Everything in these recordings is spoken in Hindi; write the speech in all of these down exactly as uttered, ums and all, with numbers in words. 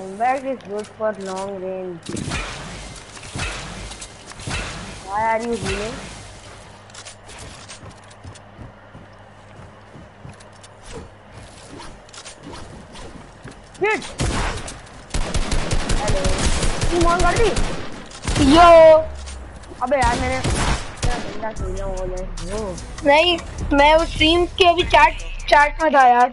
Combat is good for long range. Why are you healing? Shit! Hello. Team on कर दी? Yo. अबे यार मैंने बंदा खेला वो ले वो नहीं मैं उस स्ट्रीम के अभी चैट चैट में था यार।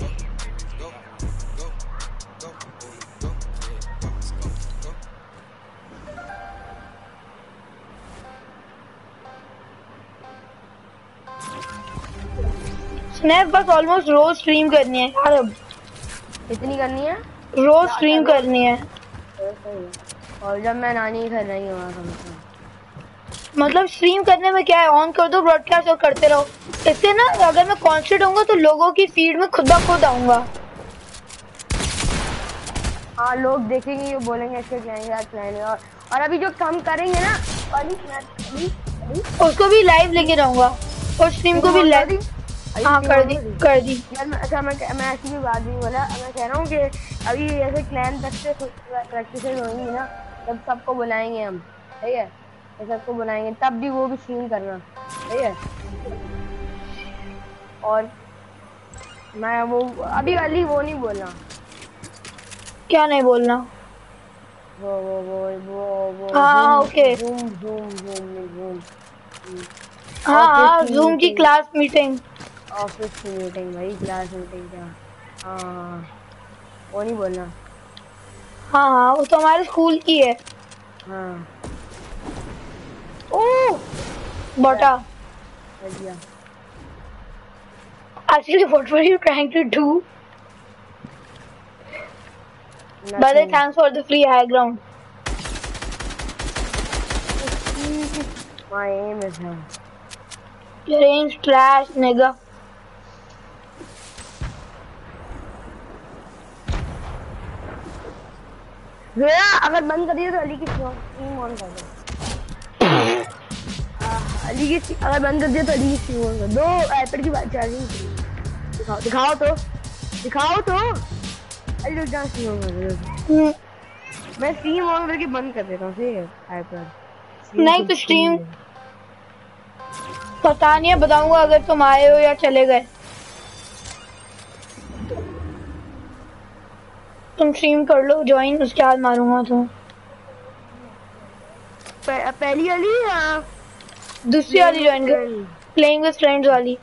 स्नैप बस ऑलमोस्ट रोज स्ट्रीम करनी है यार। अब कितनी करनी है? रोज स्ट्रीम करनी है। और जब मैं नानी घर नहीं हुआ कम से मतलब स्ट्रीम करने में क्या है, ऑन कर दो ब्रॉडकास्ट और करते रहो। इससे ना अगर मैं कॉन्स्टेंट होऊंगा तो लोगों की फीड में खुद ब खुद आऊंगा। हाँ लोग देखेंगे ये बोलेंगे ऐसे जाएंगे आज जाएंगे। और, और अभी जो काम करेंगे ना अली, अली, अली, उसको भी लाइव लेके रहूंगा और स्ट्रीम को भी लाइव। हाँ कर दी कर दी यार मैं अच्छा मैं मैं ऐसी भी बात नहीं बोला। मैं कह रहा हूँ कि अभी ऐसे क्लैन तक से प्रैक्टिस होंगी ना तब सबको बुलाएंगे हम, ठीक है? सबको बुलाएंगे तब भी वो भी स्ट्रीम करना, ठीक है? और मैं वो अभी वाली वो नहीं बोलना। क्या नहीं बोलना? वो वो वो वो वो हाँ okay. Zoom Zoom Zoom Zoom हाँ हाँ जूम की क्लास मीटिंग। ऑफिस की मीटिंग भाई, क्लास मीटिंग क्या? हाँ वो नहीं बोलना। हाँ हाँ वो तो हमारे स्कूल की है। हाँ ओह बटा बढ़िया। Actually, what were you trying to do? But thanks for the free high ground. My aim is hell. Your aim's trash, nigga. गया अगर बंद कर दिया तो अली की स्ट्रीम ऑन कर दो। अली की अगर बंद कर दिया तो अली की स्ट्रीम ऑन कर दो। आईपैड की बात चार्जिंग दिखाओ दिखाओ तो दिखाओ तो अली रुक जा स्ट्रीम ऑन कर दो। मैं स्ट्रीम ऑन करके बंद कर देता हूँ ठीक है आईपैड। नहीं तो स्ट्रीम पता नहीं है, बताऊंगा अगर तुम आए हो या चले गए। तुम स्ट्रीम कर लो ज्वाइन, उसके बाद मारूंगा तो। पहली वाली या दूसरी वाली ज्वाइन कर, प्लेइंग विद फ्रेंड्स वाली।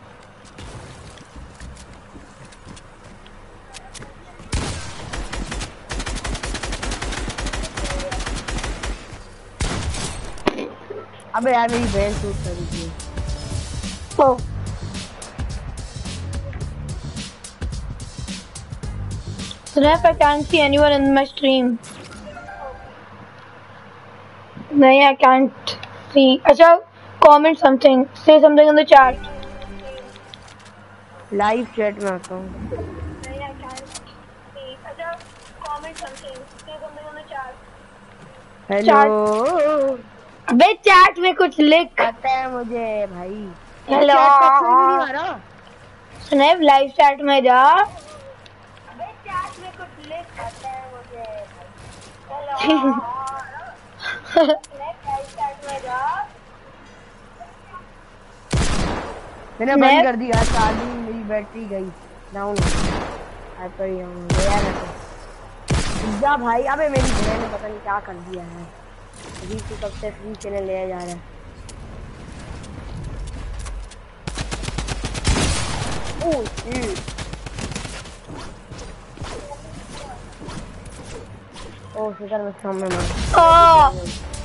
अबे यार मेरी बहन शूट कर रही है। ओह Snap, I can't see anyone in my stream. No, I can't see. Acha, comment something. Say something in the chat. Live chat में आता हूँ। No, I can't see. Acha, comment something. Say something in the chat. Hello. अबे चैट में कुछ लिख। आता है मुझे भाई। हेलो। स्नैप लाइव चैट में जा। अबे चैट में कुछ लिख। आता है मुझे भाई। हेलो। स्नैप लाइव चैट में जा। मैंने बंद कर दिया चार्जिंग, मेरी बैटरी गई डाउन। आता ही हूँ गया ना तो जा भाई। अबे मेरी बहन ने पता नहीं क्या कर दिया है। अभी तो कब से फ्री चैनल ले जा रहा है। ओह ओह फिकर में सामने मार।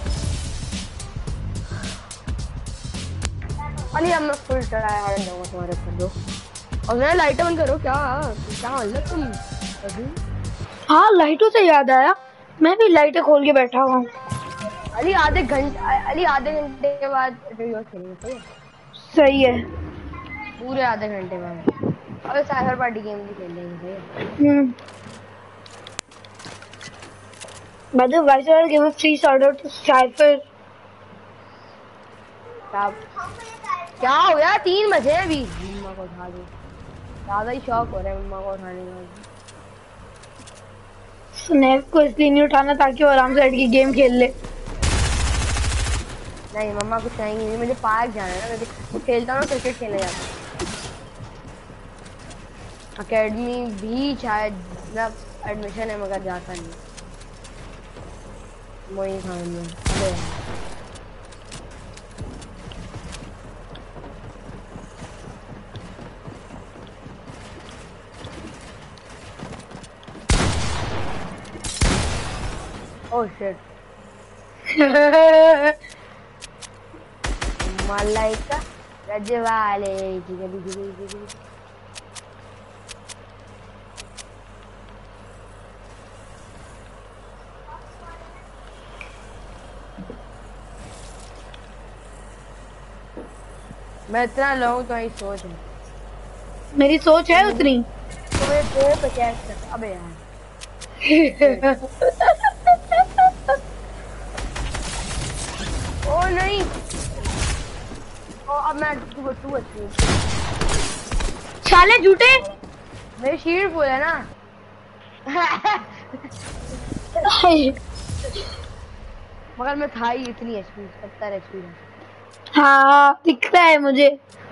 अली अब मैं फुल ट्राई हार्ड दूंगा तुम्हारे ऊपर दो। और मैं लाइट बंद करो। क्या क्या हाल है तुम अभी? हाँ लाइटों से याद आया, मैं भी लाइटें खोल के बैठा हुआ हूँ। अली आधे घंटे अली आधे घंटे के बाद वीडियो खेलेंगे सही है? सही है। पूरे आधे घंटे बाद अबे साइबर पार्टी गेम भी खेल लेंगे सही है? हम्म By the way, I'll give a free shout out to Cypher. क्या हो गया? तीन बजे अभी मम्मा को उठा दो। ज्यादा ही शौक हो रहा है मम्मा को उठाने का। स्नैप को इसलिए नहीं उठाना ताकि वो आराम से बैठ के गेम खेल ले। नहीं मम्मा कुछ कहेंगी नहीं, मुझे पार्क जाना है ना, मैं वो खेलता हूँ क्रिकेट खेलने जाता हूँ। अकेडमी भी शायद मतलब एडमिशन है मगर जाता नहीं। वही खान में अबे ओह शिट मलाइका रजवाले की गली गली गली। मैं इतना लूँ तो ही सोच है, मेरी सोच है उतनी। तो मैं दो पे कैश कर। अबे यार ओ नहीं ओ अब मैं टू टू अच्छी साले झूठे। मेरी शील्ड फुल है ना। मगर मैं था ही इतनी एचपी सत्तर एचपी है। हाँ दिख रहा है मुझे।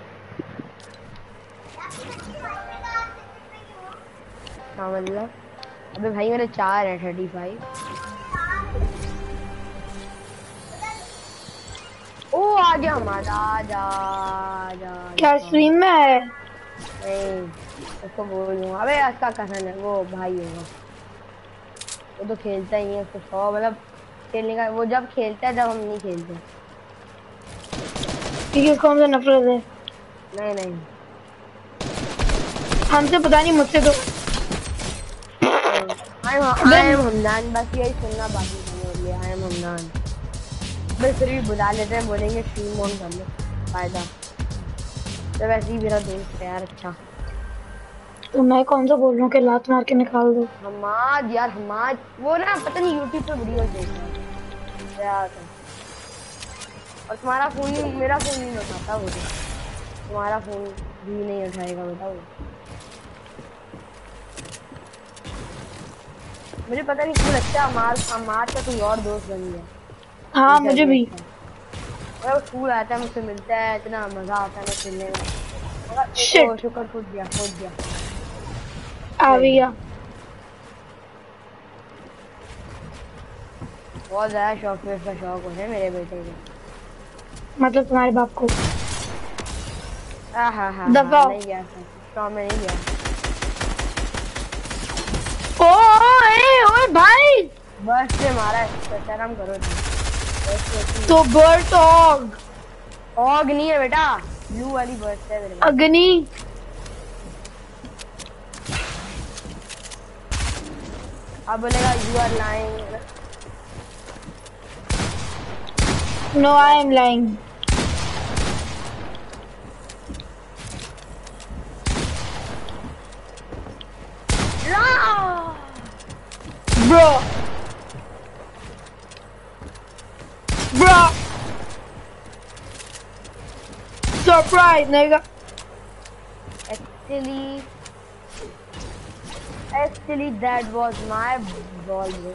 हाँ मतलब अबे भाई मेरे चार है थर्टी फाइव। ओ आ गया हमारा आजा आजा। क्या स्ट्रीम में है? नहीं उसको बोल दूंगा। अबे उसका कसन है वो भाई होगा, वो तो खेलता ही है, उसको सौ मतलब खेलने का वो जब खेलता है जब हम नहीं खेलते। ठीक है उसको हमसे नफरत है। नहीं नहीं हमसे पता नहीं, मुझसे तो आई आई एम हमदान, बस यही सुनना बाकी करने के लिए। आई एम हमदान बस फिर भी बुला लेते हैं, बोलेंगे स्ट्रीम ऑन कर लो फायदा। तो वैसे ही मेरा दोस्त है यार अच्छा। तो मैं कौन सा बोल रहा हूँ कि लात मार के निकाल दो। हमाद यार हमाद वो ना पता नहीं यूट्यूब पे वीडियो देख रहा यार। और तुम्हारा फोन ही मेरा फोन नहीं उठाता वो, तो तुम्हारा फोन भी नहीं उठाएगा बेटा वो। मुझे पता नहीं क्यों लगता है अमार अमार का कोई और दोस्त बन गया। हाँ मुझे भी। और स्कूल आता है मुझसे मिलता है, इतना मजा आता है ना खेलने में। शिट शुक्र कूद गया कूद गया आ गया। बहुत ज्यादा शौक में इसका शौक हो है मेरे बेटे को। मतलब तुम्हारे बाप को। हाँ हाँ हाँ नहीं गया शौक में नहीं गया। ओ ए ओए भाई बस से मारा है, शर्म करो तो बर्ड ऑग ऑग नहीं है बेटा, ब्लू वाली बर्ड है मेरे पास। अग्नि अब बोलेगा you are lying. No I am lying. Bro, bro, surprise, nigga. Actually, actually that was my ball, bro.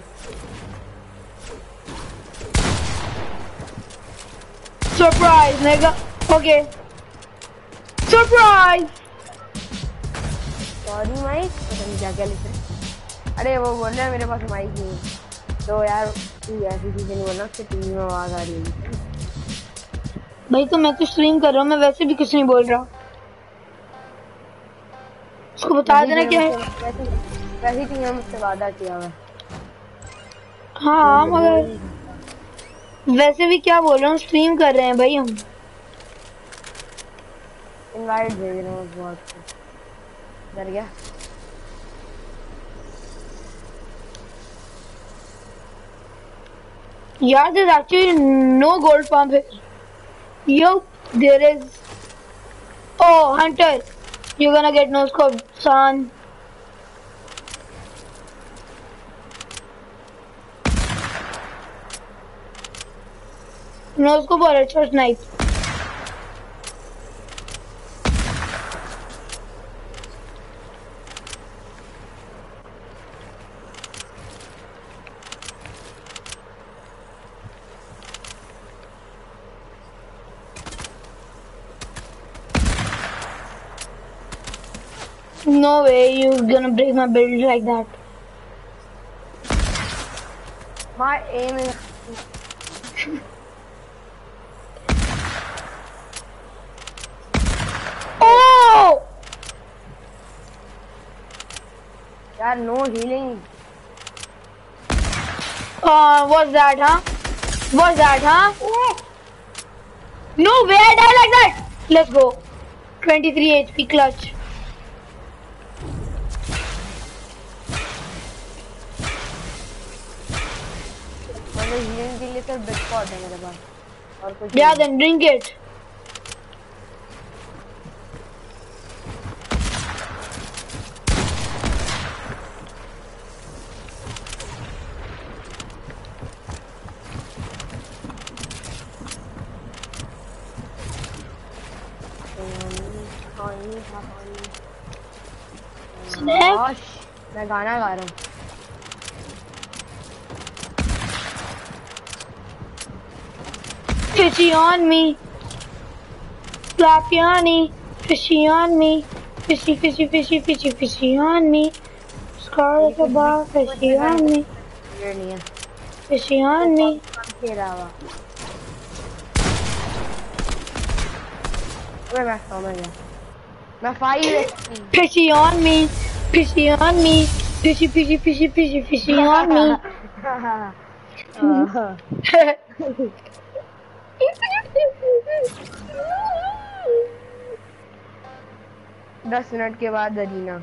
Surprise, nigga. Okay. Surprise. Sorry, Mike. पता नहीं क्या क्या लिख रहे। अरे वो बोल रहा है मेरे पास माइक नहीं तो यार तू ऐसी चीजें नहीं बोलना, उससे टीवी में आवाज आ रही है। भाई तो मैं तो स्ट्रीम कर रहा हूँ, मैं वैसे भी कुछ नहीं बोल रहा। उसको बता देना क्या है। वैसे वैसे तुमने मुझसे वादा किया हुआ। हाँ मगर वैसे भी क्या बोल रहा हूँ, स्ट्रीम कर रहे हैं भाई हम। इनवाइट भेज रहा हूँ बहुत डर गया। Yeah, there's actually no gold pump here. Yo, there is. Oh, Hunter, you're gonna get no scope, son. No scope or a snipe. No way you're gonna break my build like that. My aim is. Oh! यार no healing. Uh, what's that, huh? What's that, huh? Oh. No way I die like that. Let's go. twenty-three H P clutch. मतलब healing के लिए सिर्फ बिस्कॉट है मेरे पास और कुछ Yeah, then drink it. Snap. मैं गाना गा रहा हूँ. Fishy on me. Slapiani. Fishy on me. Fishy, fishy, fishy, fishy, fishy on me. Scar at the bar. Fishy on me. ये नहीं है. Fishy on me. तेरा हुआ. अबे मैं समझ गया. मैं five Fishy on me. Fishy on me. Fishy, fishy, fishy, fishy, fishy on me. दस मिनट के बाद अरीना.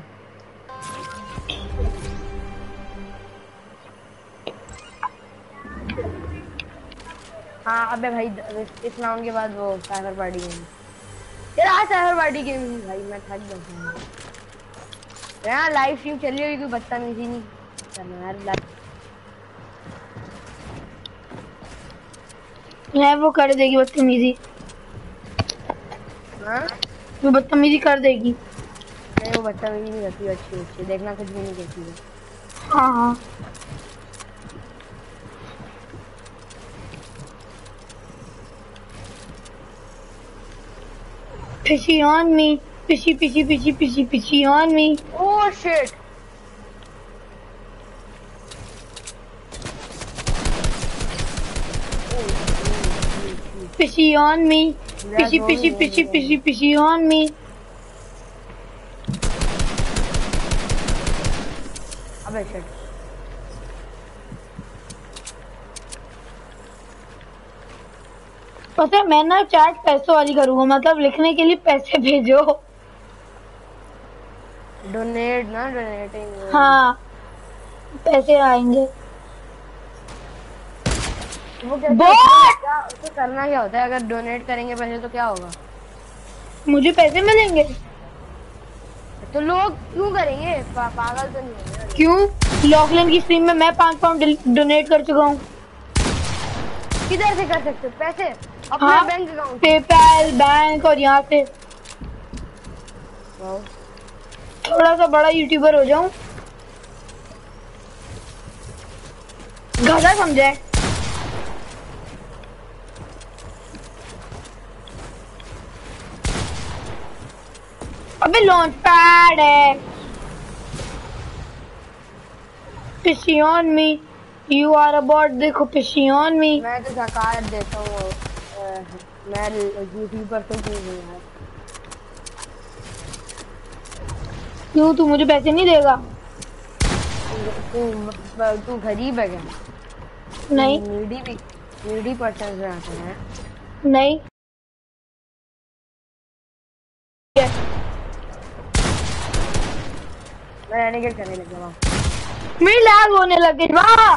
हाँ अबे भाई इस राउंड के बाद वो साइबर पार्टी गेम. यार आज साइबर पार्टी गेम भाई मैं थक गया हूँ. यार लाइव स्ट्रीम चल रही होगी कोई बदतमीजी नहीं करना यार. नहीं वो कर देगी बदतमीजी. हाँ वो बदतमीजी कर देगी. नहीं वो बदतमीजी नहीं करती. अच्छी अच्छी देखना कुछ भी नहीं कहती है. हाँ हाँ Fishy on me. Fishy, fishy, fishy, fishy, fishy on me. Oh shit. Fishy on me. Fishy, fishy, fishy, fishy, fishy on me. अबे shit. पता है मैं ना चैट पैसों वाली करूँगा. मतलब लिखने के लिए पैसे भेजो. डोनेट ना डोनेटिंग. हाँ पैसे आएंगे. वो क्या क्या उसको करना क्या होता है? अगर डोनेट करेंगे पैसे तो क्या होगा? मुझे पैसे मिलेंगे. तो लोग क्यों करेंगे? पा, पागल तो नहीं है? क्यों? लॉकलाइन की स्ट्रीम में मैं पाँच पाउंड डोनेट कर चुका हूँ. किधर से कर सकते हो पैसे? अपने हाँ, बैंक अकाउंट. पेपैल बैंक और यहाँ से. थोड़ा सा बड़ा यूट्यूबर हो जाऊं. गधा समझे. अबे लॉन्च पैड है. Fishy on me. You are a bot. देखो fishy on me. मैं तो सरकार देता हूँ. मैं यूट्यूबर तो क्यों नहीं यार? क्यों तू मुझे पैसे नहीं देगा? तू तू गरीब है क्या? नहीं. नीडी भी नीडी पर्सन से आते हैं. नहीं. मैं रेनेगेट करने लग गया. मेरी लैग होने लगी. वाह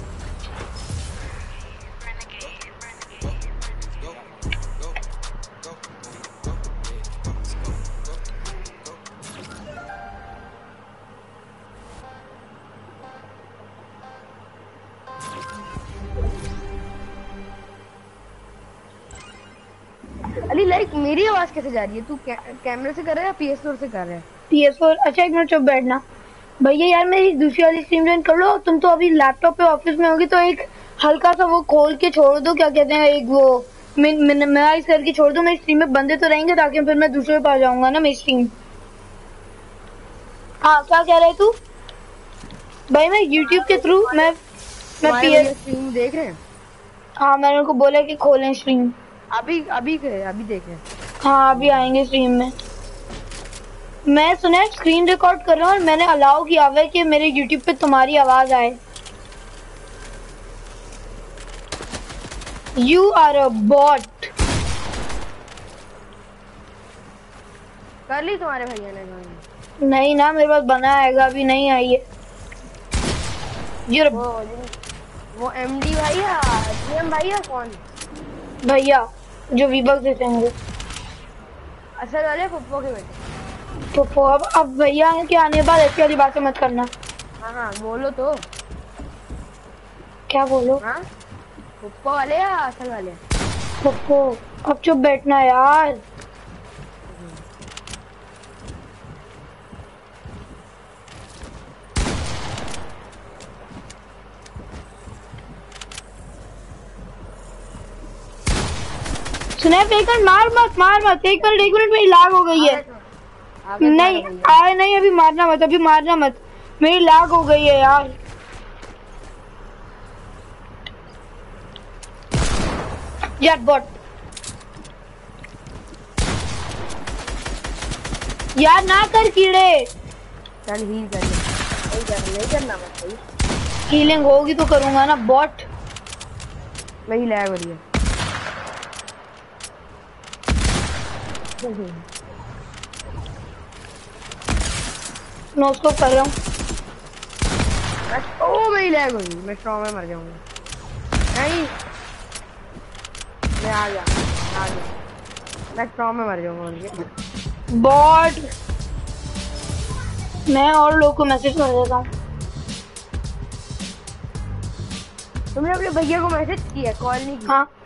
अली लाइक मेरी आवाज कैसे जा रही है? तू कैमरे से कर रहा है या पी एस फोर से कर रहा है? P S four. अच्छा एक मिनट चुप बैठना भैया. यार मेरी दूसरी वाली स्ट्रीम ज्वाइन कर लो. तुम तो अभी लैपटॉप पे ऑफिस में होगी तो एक हल्का सा वो खोल के छोड़ दो. क्या कहते हैं एक वो मिनिमाइज करके छोड़ दो. मेरी स्ट्रीम में बंदे तो रहेंगे ताकि फिर मैं दूसरे पे आ जाऊंगा ना मेरी स्ट्रीम. हाँ क्या कह रहे तू? भाई मैं YouTube के थ्रू मैं मैं पीएस स्ट्रीम देख रहे हैं। हाँ मैंने उनको बोला कि खोलें स्ट्रीम। अभी अभी अभी देख रहे हैं। हाँ अभी आएंगे स्ट्रीम में। मैं सुना है स्क्रीन रिकॉर्ड कर रहा हूँ और मैंने अलाउ किया हुआ है कि मेरे YouTube पे तुम्हारी आवाज आए। You are a bot. कर ली तुम्हारे भैया ने गाड़ी? नहीं ना मेरे पास बना आएगा अभी नहीं आई है। वो वो एमडी भाई या जीएम भाई या कौन? भैया जो वीबक देते हैं मुझे। असल वाले पप्पो के बेटे। पप्पो अब अब भैया के आने के बाद ऐसी वाली बातें मत करना। हाँ हाँ बोलो तो। क्या बोलो? हाँ पप्पो वाले या असल वाले? पप्पो अब चुप बैठना यार। स्नैप एक मिनट मार मत मार मत एक मिनट एक मिनट मेरी लाग हो गई है। नहीं आए नहीं अभी मारना मत अभी मारना मत मेरी लाग हो गई है यार। यार बॉट यार ना कर कीड़े। चल हील कर ले। नहीं करना मत भाई। हीलिंग होगी तो करूंगा ना बॉट। वही लैग हो रही है। नो स्कोप कर रहा हूँ। ओ मेरी लैग हो गई। मैं स्ट्रॉ में मर जाऊंगा। नहीं मैं आ गया आ गया। मैं स्ट्रॉ में मर जाऊंगा उनके। बॉट मैं और लोगों को मैसेज कर देता हूँ। तुमने अपने भैया को मैसेज किया कॉल नहीं किया? हाँ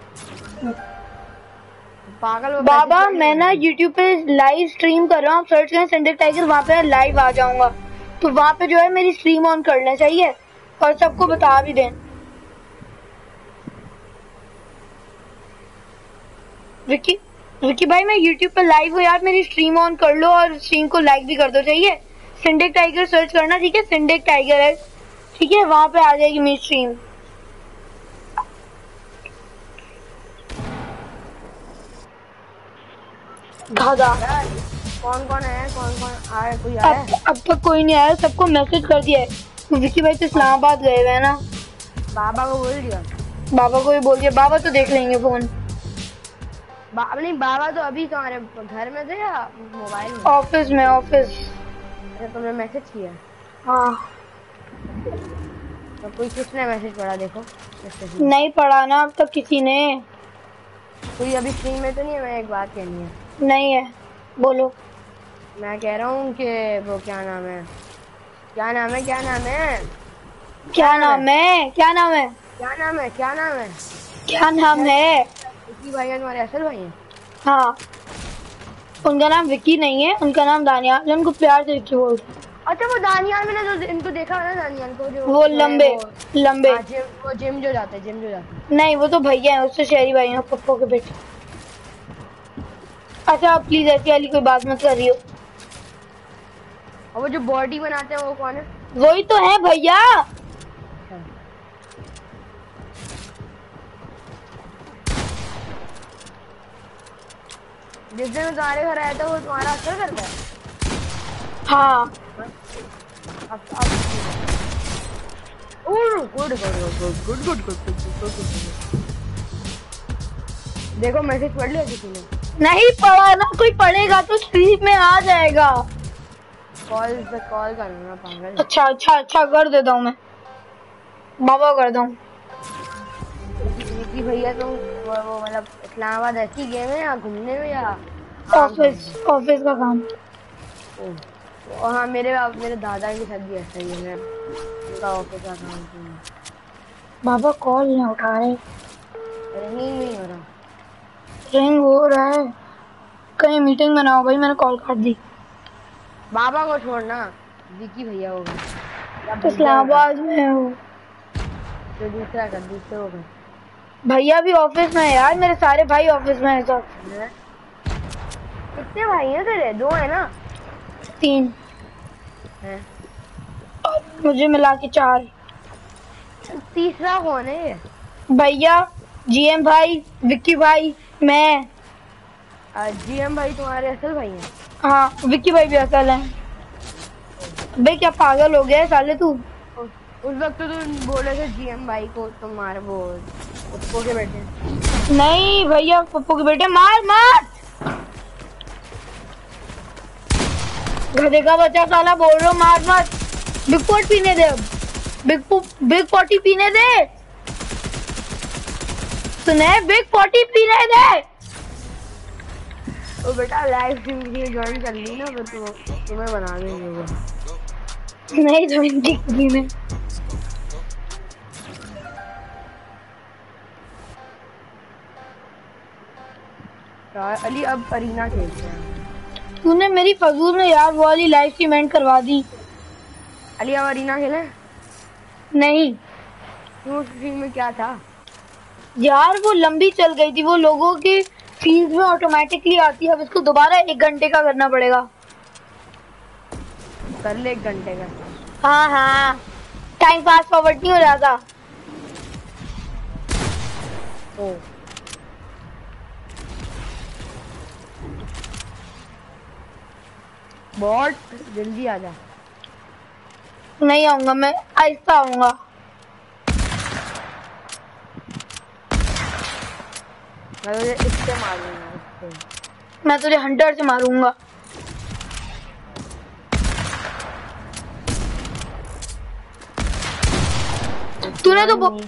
पागल हो बाबा मैं ना YouTube पे लाइव स्ट्रीम कर रहा हूँ। सर्च करें सिंडिक टाइगर वहाँ पे लाइव आ जाऊंगा तो वहाँ पे जो है मेरी स्ट्रीम ऑन कर लेना चाहिए और सबको बता भी दें। विक्की विक्की भाई मैं YouTube पे लाइव हूँ यार मेरी स्ट्रीम ऑन कर लो और स्ट्रीम को लाइक भी कर दो चाहिए। सिंडिक टाइगर सर्च करना ठीक है। सिंडिक टाइगर है ठीक है वहाँ पे आ जाएगी मेरी स्ट्रीम। धागा कौन कौन है कौन कौन आया कोई अब, आया? अब तक कोई नहीं आया सबको मैसेज कर दिया है। विक्की भाई तो इस्लामाबाद गए हुए हैं ना। बाबा को बोल दिया? बाबा को भी बोल दिया। बाबा तो देख लेंगे फोन। बा, नहीं बाबा तो अभी तुम्हारे घर में थे या मोबाइल में? ऑफिस में ऑफिस। अच्छा तुमने मैसेज किया? हाँ तो कोई किसने मैसेज पढ़ा देखो? नहीं पढ़ा ना अब तक किसी ने। कोई अभी स्ट्रीम में तो नहीं है? मैं एक बात कहनी है। नहीं है बोलो। मैं कह रहा हूँ कि वो क्या नाम है क्या नाम है क्या नाम है क्या नाम है क्या नाम है क्या नाम है क्या नाम है क्या नाम है? विक्की भाई तुम्हारे असल भाई हैं? हाँ उनका नाम विक्की नहीं है उनका नाम दानियाल। उनको प्यार से विक्की बोलते हैं। अच्छा वो दानियाल मैंने जो इनको देखा है ना दानियाल को जो वो लंबे वो, लंबे हाँ, जिम वो जिम जो जाते हैं जिम जो जाते हैं। नहीं वो तो भैया है उससे शहरी भाई हैं पप्पो के बेटे। अच्छा आप प्लीज ऐसी वाली कोई बात मत कर रही हो। और वो जो बॉडी बनाते हैं वो कौन है? वही तो है भैया। जिस दिन तुम्हारे घर आया था वो तुम्हारा असर करता है? हाँ अब अब good good good good good good. देखो मैसेज पढ़ लिया किसी ने? नहीं पढ़ा ना। कोई पढ़ेगा तो स्ट्रीम में आ जाएगा। कॉल पे कॉल करना पागल। अच्छा अच्छा अच्छा कर देता हूँ मैं। बाबा कर दूँ। विक्की भैया तुम वो, वो मतलब इस्लामाबाद ऐसी गेम है या घूमने में या ऑफिस ऑफिस का काम। ओ हाँ मेरे मेरे दादा के साथ भी ऐसा ही है। मैं उनका ऑफिस का काम। बाबा कॉल नहीं उठा रहे। रिंग नहीं हो रहा। रिंग हो रहा है। कहीं मीटिंग बनाओ भाई मैंने कॉल काट दी। बाबा को छोड़ना विक्की भैया होगा। इस्लामाबाद में हो तो दूसरा कर दूसरे होगा। भैया भी ऑफिस में है यार। मेरे सारे भाई ऑफिस में है सब। कितने भाई हैं तेरे? दो है ना? तीन। है। और मुझे मिला के चार। तीसरा कौन है ये? भैया, जीएम भाई, विक्की भाई, मैं। जीएम भाई तुम्हारे असल भाई हैं? हाँ, विक्की भाई भी असल है। बे क्या पागल हो गया है साले तू? उस, उस वक्त तो तुम बोले थे जीएम भाई को तुम्हारे वो पप्पू के बेटे। नहीं भैया, पप्पू के बेटे मार मार। गधे का बच्चा साला बोल रहा मार मार। बिग पॉट पीने दे अब। बिग बिग पॉटी पीने दे। सुने, बिग पॉटी पीने दे। ओ बेटा लाइव स्ट्रीम के लिए ज्वाइन कर ली ना तो तु, तुम्हें बना देंगे वो। नहीं ज्वाइन की किसी ने। अली अब अरीना खेलते हैं। तूने मेरी फजूल में यार वो वाली लाइव स्ट्रीम एंड करवा दी। अली अब अरीना खेले? नहीं क्यों, स्ट्रीम में क्या था यार, वो लंबी चल गई थी, वो लोगों के फील्ड में ऑटोमेटिकली आती है। अब इसको दोबारा एक घंटे का करना पड़ेगा। कर ले एक घंटे का। हाँ हाँ, टाइम पास फॉरवर्ड नहीं हो जाता। ओ बॉट जल्दी आ जा। नहीं आऊंगा, मैं आहिस्ता आऊंगा। मैं तुझे इससे मारूंगा, इससे। मैं तुझे हंटर से मारूंगा। तूने तो ओ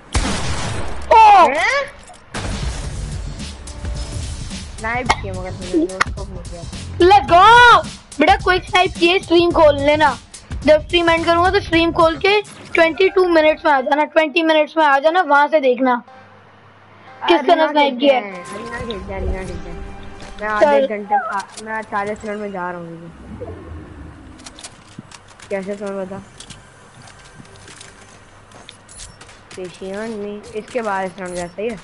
स्नाइप किया मगर तूने नोस्कोप नहीं किया। लेट्स गो बेटा, क्विक स्नाइप किए। स्ट्रीम खोल लेना, जब स्ट्रीम एंड करूंगा तो स्ट्रीम खोल के बाईस मिनट्स में आ जाना। बीस मिनट्स में आ जाना, वहां से देखना किसका ना स्नाइप किया है। अरीना खेलते हैं, अरीना खेलते हैं। मैं आधे एक घंटे मैं चालीस मिनट में जा रहा हूँ। कैसे तुम्हें बता? पेशियन में इसके बाद इस राउंड सही है,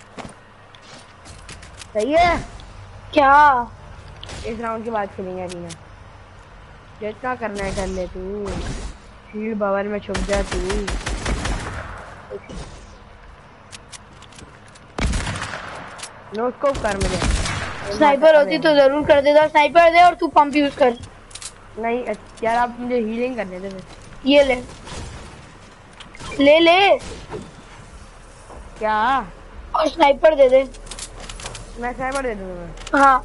सही है क्या? इस राउंड के बाद खेलेंगे अरीना। जितना करना है कर ले तू। शील्ड बबल में छुप जा तू। नोस्कोप कर मुझे। स्नाइपर होती तो जरूर कर देता। स्नाइपर दे और तू पंप यूज कर। नहीं यार, आप मुझे हीलिंग करने दे। ये ले ले ले क्या? और स्नाइपर दे दे। मैं स्नाइपर दे दूंगा। हाँ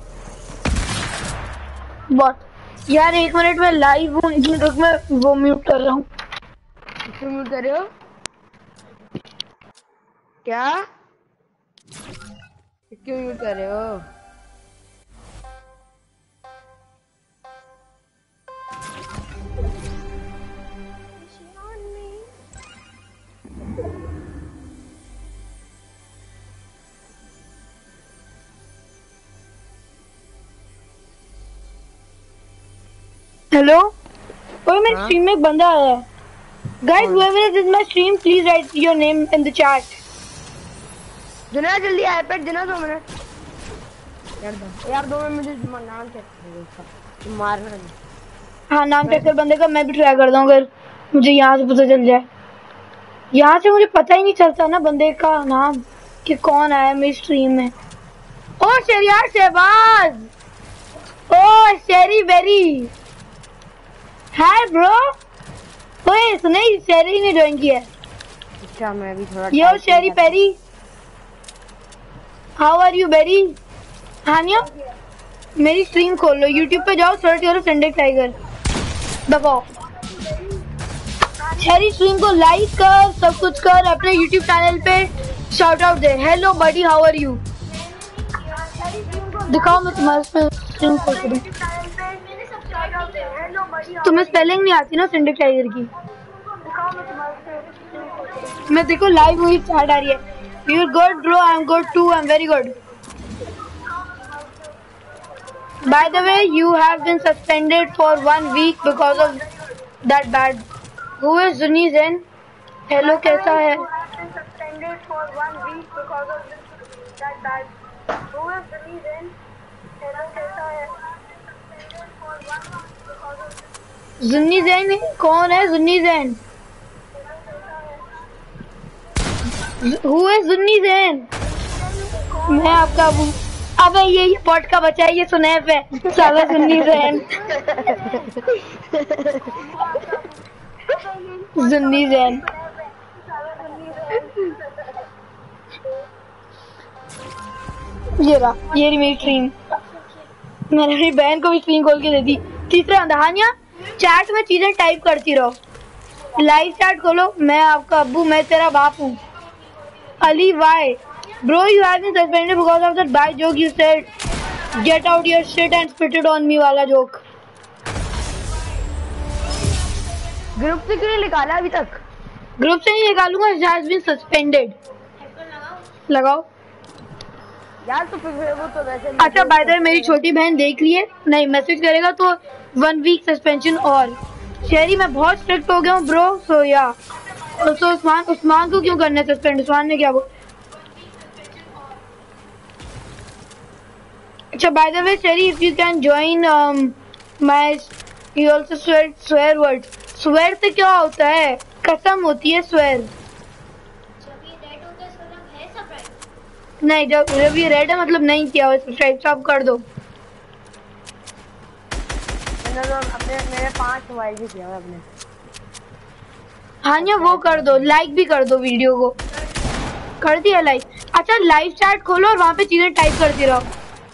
बहुत यार, एक मिनट में लाइव हूँ। एक मिनट में वो म्यूट कर रहा हूँ। क्यों म्यूट कर रहे हो? क्या क्यों म्यूट कर रहे हो? हेलो, ओए मेरी स्ट्रीम में एक बंदा आया है। Guys, whoever is in my stream, please write your name in the chat. जुना जल्दी आईपैड देना, दो मिनट यार। दो यार दो मिनट, मुझे नाम चेक करना, मारना नहीं। हाँ, नाम चेक कर बंदे का। मैं भी ट्राई करता हूँ, अगर मुझे यहाँ से पता चल जाए। यहाँ से मुझे पता ही नहीं चलता ना बंदे का नाम कि कौन आया मेरी स्ट्रीम में। ओ शरियार शहबाज, ओ शेरी बेरी, हाय ब्रो। ओए सुने, शेरी ने ज्वाइन किया है। अच्छा, मैं भी थोड़ा। Yo Sherry Perry, how are you berry? Hania, मेरी स्ट्रीम खोल लो, यूट्यूब पे जाओ, सर्च करो सिंडिक टाइगर, दबाओ। शेरी स्ट्रीम को लाइक कर, सब कुछ कर, अपने यूट्यूब चैनल पे शाउट आउट दे। Hello buddy, how are you? दिखाओ, मैं तुम्हारे स्ट्रीम खोल के दूं। तुम्हें स्पेलिंग नहीं आती ना सिंडिक टाइगर की? मैं देखो लाइव हुई स्टार्ट आ रही है। You good bro? I am good too, I am very good. By the way, you have been suspended for one week because of that bad. Who is Juni Zain? Hello, कैसा है? जुन्नी जैन कौन है? जुन्नी जैन हु है? जुन्नी जैन मैं आपका अबू। अबे ये ये बॉट का बच्चा है, ये सुनैप है साला जुन्नी जैन। जुन्नी जैन ये रहा, ये रही मेरी स्ट्रीम। मैंने अपनी बहन को भी स्क्रीन खोल के दे दी। तीसरा अंधानिया चैट में चीजें टाइप करती रहो, लाइव चैट खोलो। मैं आपका अब्बू, मैं तेरा बाप हूँ। Ali why bro you have been suspended because of that bad joke you said get out your shit and spit it on me वाला जोक। ग्रुप से क्यों नहीं निकाला अभी तक? ग्रुप से नहीं निकालूंगा, इट हैज बीन सस्पेंडेड। लगाओ यार तो फिर वो तो वैसे। अच्छा बाय द वे मेरी छोटी बहन देख रही है, नहीं मैसेज करेगा तो वन वीक सस्पेंशन। और शेरी मैं बहुत स्ट्रिक्ट हो गया हूँ ब्रो, सो या तो उस्मान उस्मान को क्यों करना है सस्पेंड? उस्मान ने क्या बोला? अच्छा bye the way Sherry if you can join my you also swear swear word. Swear से क्या होता है? कसम होती है स्वेयर। नहीं जब जब ये रेड है मतलब नहीं किया हुआ सब्सक्राइब, तो आप कर दो। मैंने तो अपने मेरे पांच मोबाइल भी किया हुआ अपने। हाँ या वो कर दो, लाइक भी कर दो वीडियो को। कर दिया लाइक। अच्छा लाइव चैट खोलो और वहाँ पे चीजें टाइप करती रहो।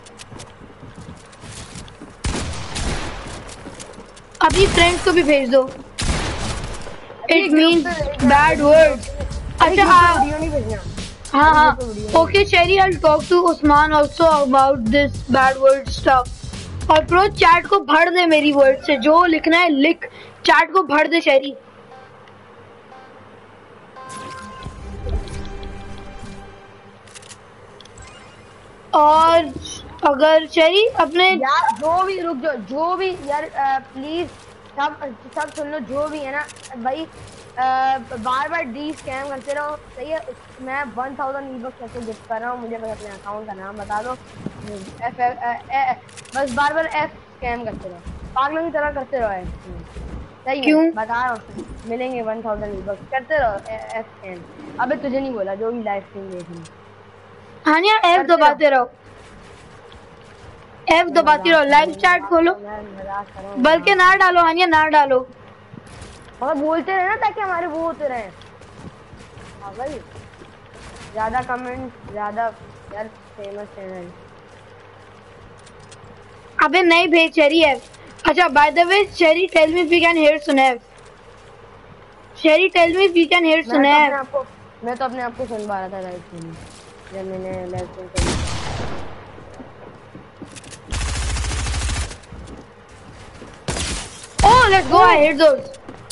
अपनी फ्रेंड्स को भी भेज दो। It means bad words. अच्छा वीडियो नहीं भेजना। हाँ हाँ okay Sherry, I will talk to Usman also about this bad word stuff. और प्रो चैट को भर दे मेरी वर्ड से, जो लिखना है लिख, चैट को भर दे शेरी। और अगर शेरी अपने यार जो भी रुक जाओ, जो भी यार प्लीज सब सब सुन लो, जो भी है ना भाई बार बार डी स्कैम करते रहो, सही है? मैं वन थाउजेंड ई बक्स कैसे गिफ्ट कर रहा हूँ, मुझे बस अपने अकाउंट का नाम बता दो। एफ एफ बस बार बार एफ स्कैम करते रहो, पागलों की तरह करते रहो। सही क्यों? है बता रहा हूँ, मिलेंगे वन थाउजेंड ई बक्स, करते रहो एफ स्कैम। अबे तुझे नहीं बोला, जो भी लाइव स्ट्रीम देख रही। हाँ या एफ दबाते रहो, एफ दबाती रहो। लाइव चैट खोलो, बल्कि ना डालो हानिया, ना डालो और बोलते रहे ना ताकि हमारे वो होते रहे। हाँ भाई ज्यादा कमेंट ज्यादा यार फेमस चैनल। अबे नहीं भेज शेरी एफ। अच्छा bye the way Sherry tell me if you can hear Sunaif. Sherry tell me if you can hear Sunaif. मैं तो अपने आप को सुन पा रहा था लाइव में जब मैंने लाइव स्ट्रीम करी। Oh, let's go! I hit those.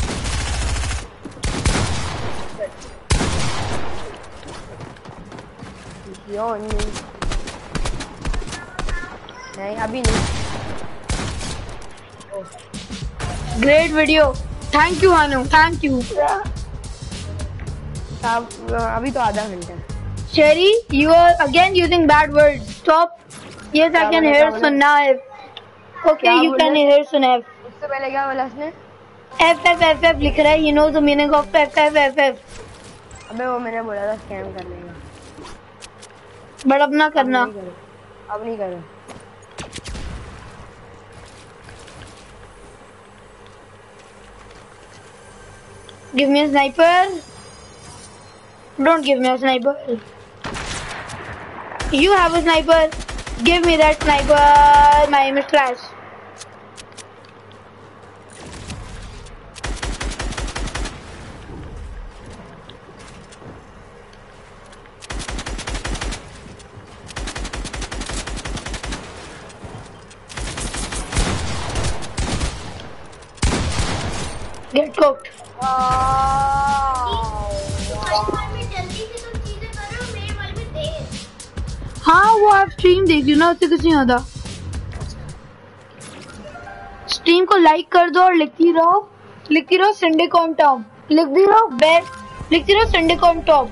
नहीं अभी नहीं। Great video. Thank you, Hanu. Thank you. अभी तो आधा घंटा। Sherry, you are again using bad words. Stop. Yes, I can hear Sunaif. Okay, you can hear Sunaif. उससे पहले क्या बोला उसने? F F F F लिख रहा है. You know the meaning of F F F F. अबे वो मैंने बोला था स्कैम करने का। बट अब ना करना। अब नहीं करो। Give me a sniper. Don't give me a sniper. You have a sniper. Give me that sniper. My aim is trash. Get cooked. हाँ वो आप स्ट्रीम देख लो ना, उससे कुछ नहीं होता। स्ट्रीम को लाइक कर दो और लिखती रहो, लिखती रहो संडे कॉम टॉप, लिखती रहो बेस्ट, लिखती रहो संडे कॉम टॉप।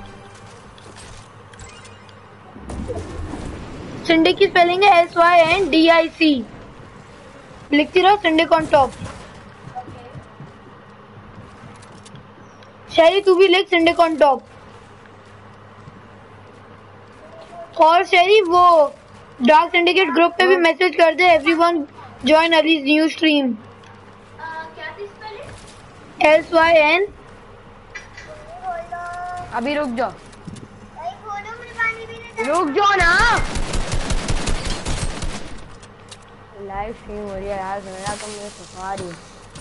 संडे की स्पेलिंग है S Y N D I C. लिखती रहो संडे कॉम टॉप। शहरी तू भी लिख सिंडिक ऑन टॉप। और शहरी वो डार्क सिंडिकेट ग्रुप पे भी मैसेज कर दे, everyone join Ali's new stream. S Y N. अभी रुक जाओ, रुक जाओ ना, लाइव स्ट्रीम हो रही है यार, मेरा तो मुझे सिखा रही है।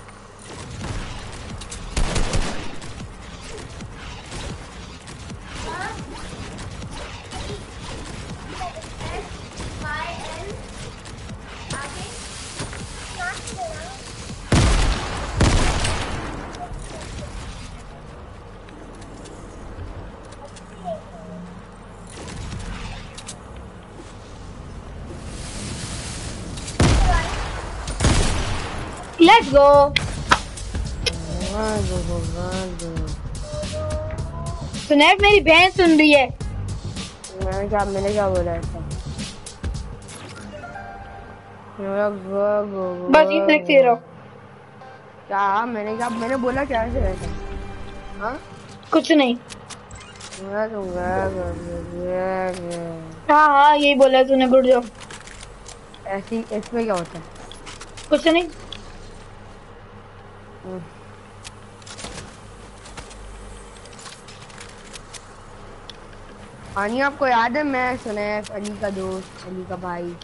Let's go. सुनैप मेरी बहन सुन रही है। मैंने क्या मैंने क्या बोला था? बस ये लिखते रहो। क्या मैंने क्या मैंने बोला क्या से वैसा? हाँ कुछ नहीं। हाँ हाँ यही बोला तूने, गुड जॉब। ऐसी इसमें क्या होता है? कुछ नहीं। आनी आपको याद है मैं सुनैफ अली का दोस्त, अली का भाई।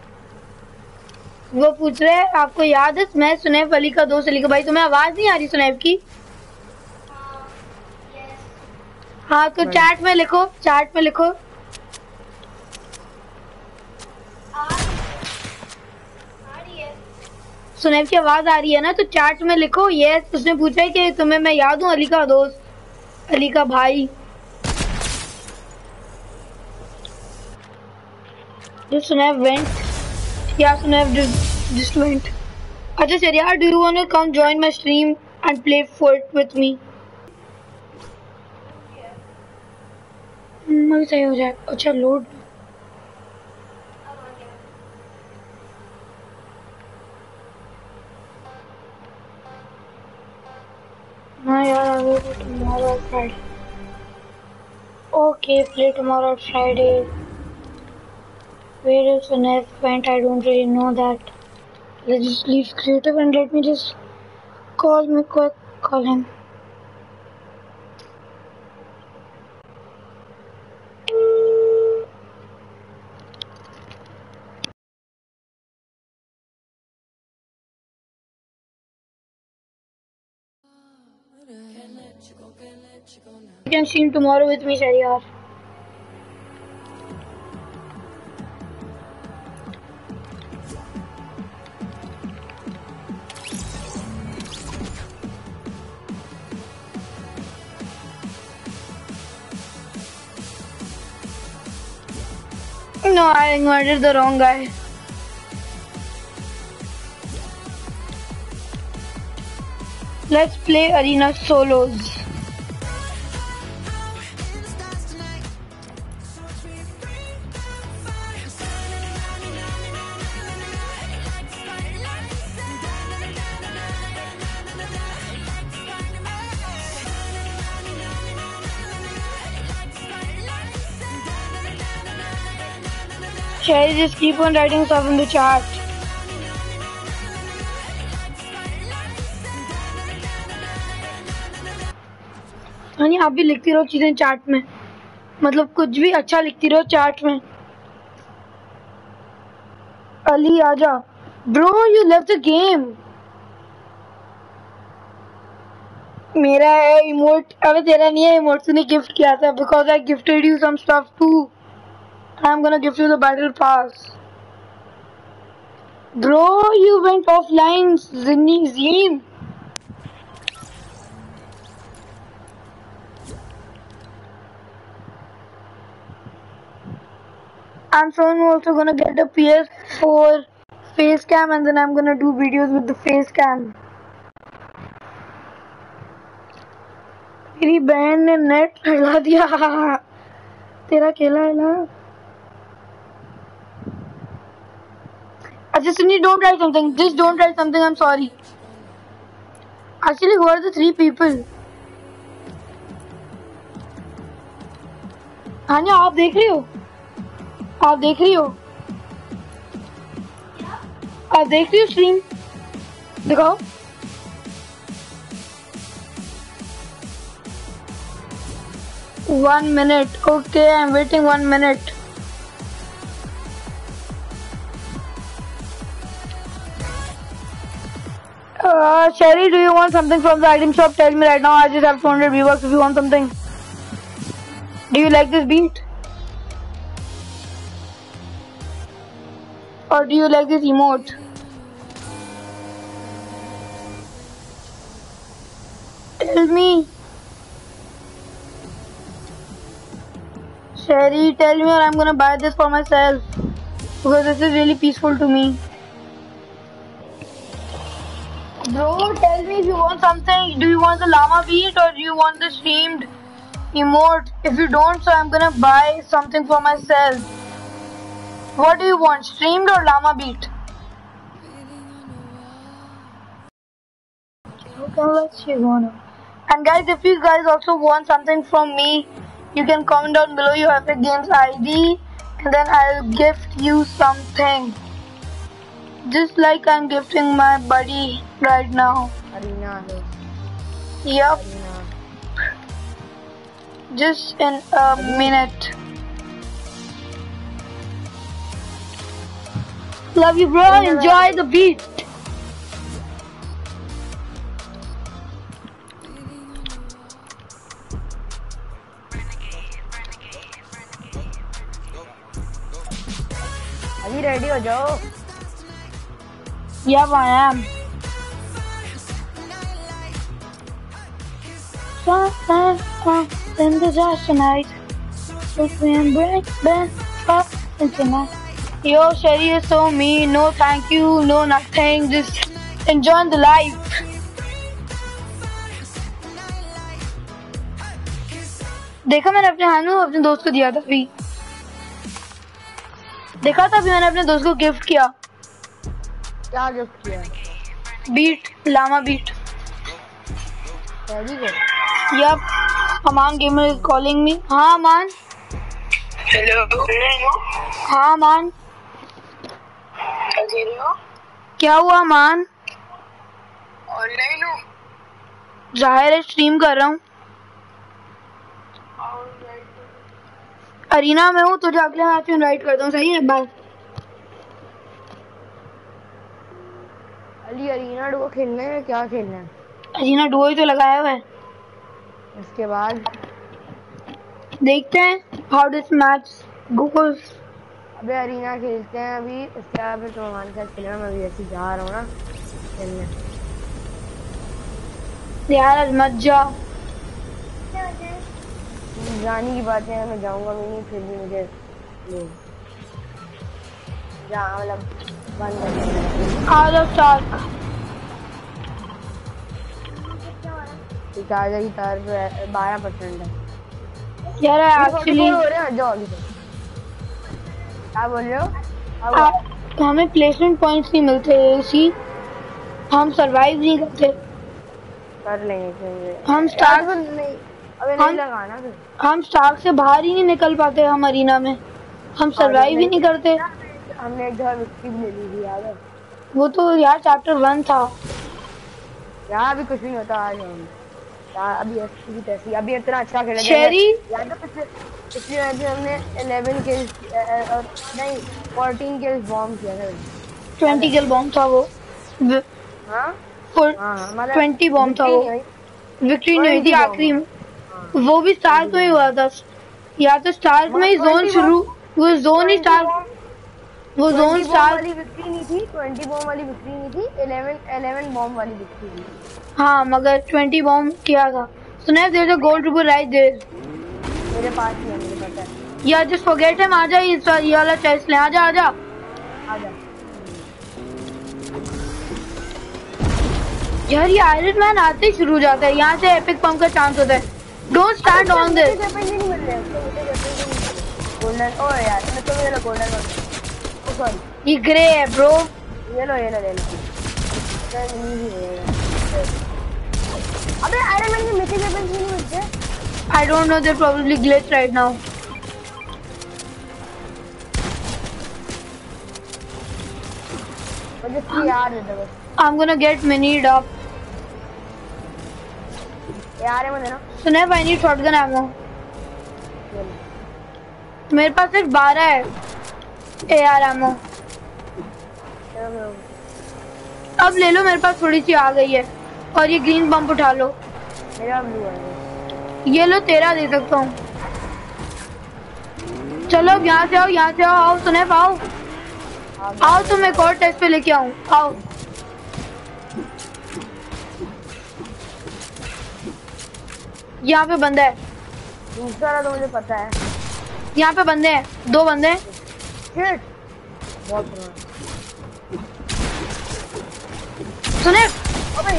वो पूछ रहे हैं आपको याद है मैं सुनैफ अली का दोस्त अली का भाई। तुम्हें आवाज नहीं आ रही सुनैफ की? हाँ तो चैट में लिखो, चैट में लिखो। सुनैफ की आवाज आ रही है ना, तो चैट में लिखो यस। उसने पूछा है कि तुम्हें मैं याद हूँ, अली का दोस्त अली का भाई। Just Sunav went. Yeah, Sunav just, just went. अच्छा Shariar, do you want to come join my stream and play Fort with me? अभी सही हो जाए। अच्छा लोड। हाँ यार अभी तो tomorrow Friday. Okay, play tomorrow Friday. Where is Sunav went? I don't really know that. Let's just leave creative and let me just call me quick. Call him. You can stream tomorrow with me, Shariar. No, I invited the wrong guy. Let's play arena solos. Sherry, just keep on writing stuff in the chat. यानी आप भी लिखती रहो चीजें चैट में, मतलब कुछ भी अच्छा लिखती रहो चैट में। अली आजा। Bro, you left the game. मेरा है इमोट। अबे तेरा नहीं है इमोट, तूने गिफ्ट किया था। Because I gifted you some stuff too. I'm gonna give you the battle pass. Bro, you went offline, Zinni Zeen. I'm soon also gonna get a P S four face cam and then I'm gonna do videos with the face cam. मेरी बहन ने नेट हिला दिया। तेरा खेला है ना? अच्छा सुनिए, don't write something. Just don't write something. I'm sorry. Actually, who are the three people? हान्या आप देख रही हो? आप देख रही हो? आप देख रही हो स्ट्रीम? दिखाओ। One minute. Okay, I'm waiting one minute. Uh, Sherry, do you want something from the item shop? Tell me right now. I just have two hundred V-Bucks if you want something. Do you like this beat? Or do you like this emote? Tell me. Sherry, tell me or I'm gonna buy this for myself. Because this is really peaceful to me. Bro, tell me if you want something. Do you want the llama beat or do you want the streamed emote? If you don't, so I'm gonna buy something for myself. What do you want, streamed or llama beat? Okay, let's see one. And guys, if you guys also want something from me, you can comment down below your Epic Games I D and then I'll gift you something. Just like I'm gifting my buddy right now. Arena. Yup. Arena. Just in a minute. Love you, bro. Enjoy the beat. अभी रेडी हो जाओ। Yep, I am. In the jazz tonight, if we break bend up tonight. Yo, Sherry is so mean. No, thank you. No, nothing. Just enjoy the life. देखा मैंने अपने हाथ में अपने दोस्त को दिया था अभी। देखा था अभी मैंने अपने दोस्त को गिफ्ट किया। क्या गिफ्ट किया? Beat, llama beat. रेडी को? Yup, Aman gamer is calling me. हाँ अमान। हेलो। हाँ अमान। क्या कह रहे हो? क्या हुआ अमान? ऑनलाइन हो? जाहिर है स्ट्रीम कर रहा हूँ। अरीना में हूँ, तुझे अगले मैच में इनवाइट करता हूँ, सही है? बाय। अली अरीना डुओ खेलना है, क्या खेलना है? अरीना डुओ ही तो लगाया हुआ है। इसके बाद देखते हैं हाउ दिस मैच गोस। अबे अरीना खेलते हैं अभी, उसके बाद फिर तुम हमारे साथ खेलना। मैं अभी ऐसे जा रहा हूँ ना खेलने। यार आज मत जा। जाने की बात है, मैं जाऊंगा भी नहीं, फिर भी मुझे लोग जहाँ मतलब बंद कर आउट ऑफ स्टॉक। चार्जर की तार पे बारह परसेंट है यार एक्चुअली हो रहे हैं। जाओ अभी तो क्या बोल रहे हो? आप हमें प्लेसमेंट पॉइंट्स नहीं मिलते इसी, हम सरवाइव नहीं करते। कर लेंगे हम स्टार्ट नहीं, अबे नहीं लगाना फिर। हम स्टार्ट से बाहर ही नहीं निकल पाते। हम अरीना में हम सरवाइव ही नहीं करते। हमने एक जगह विक्ट्री भी ले ली थी, याद है? वो तो यार चैप्टर वन था यार। अभी कुछ नहीं होता आज हम यार। अभी ऐसी भी तैसी, अभी इतना अच्छा खेला शेरी। याद है पिछले पिछले मैच में हमने इलेवन किल्स और नहीं फोर्टीन किल्स बॉम्ब किया था। ट्वेंटी किल बॉम्ब था वो। हाँ हाँ मतलब ट्वेंटी बॉम्ब था वो। विक्ट्री नहीं हुई थी आखिरी में। वो भी स्टार्ट में ही हुआ था। या तो स्टार्ट में ही जोन शुरू, वो जोन ही स्टार्ट, वो जोन स्टार्ट वाली विक्ट्री नहीं थी। ट्वेंटी बॉम्ब वाली विक्ट्री नहीं थी, इलेवन इलेवन बॉम्ब वाली विक्ट्री थी। हाँ मगर ट्वेंटी बॉम्ब किया था। सुना there is a gold ruble right there. मेरे पास ही है, मुझे पता है। या जस्ट फॉरगेट हिम। आ जा, ये वाला चेस्ट ले। आ जा आ जा आ जा यार। ये आयरन मैन आते ही शुरू हो जाता है। यहाँ से एपिक पंप का चांस होता है। Don't stand on this. नहीं मिल रहे गोल्डन। ओ यार मैं तो ये लो गोल्डन। ओ सॉरी ये ग्रे है ब्रो। ये लो ये लो ले लो। अबे आयरन मैन के मिथिक वेपन्स नहीं मिलते। I don't know, they're probably glitched right now. मुझे फ्री यार दे दो बस। I'm gonna get minied up. यार है मुझे ना। Sunef, I need shotgun ammo. मेरे पास सिर्फ बारह है A R ammo. अब ले लो, मेरे पास थोड़ी सी आ गई है। और ये ग्रीन बम्प उठा लो। मेरा ब्लू है। ये लो, तेरा दे सकता हूँ। चलो अब यहाँ से आओ, यहाँ से आओ, आओ सुनेफ आओ, आओ तुम एक और टेस्ट पे लेके आऊँ, आओ। यहाँ पे बंदा है। दूसरा तो मुझे पता है। यहाँ पे बंदे हैं, दो बंदे हैं। शिट, बहुत बुरा। सुनेफ, अबे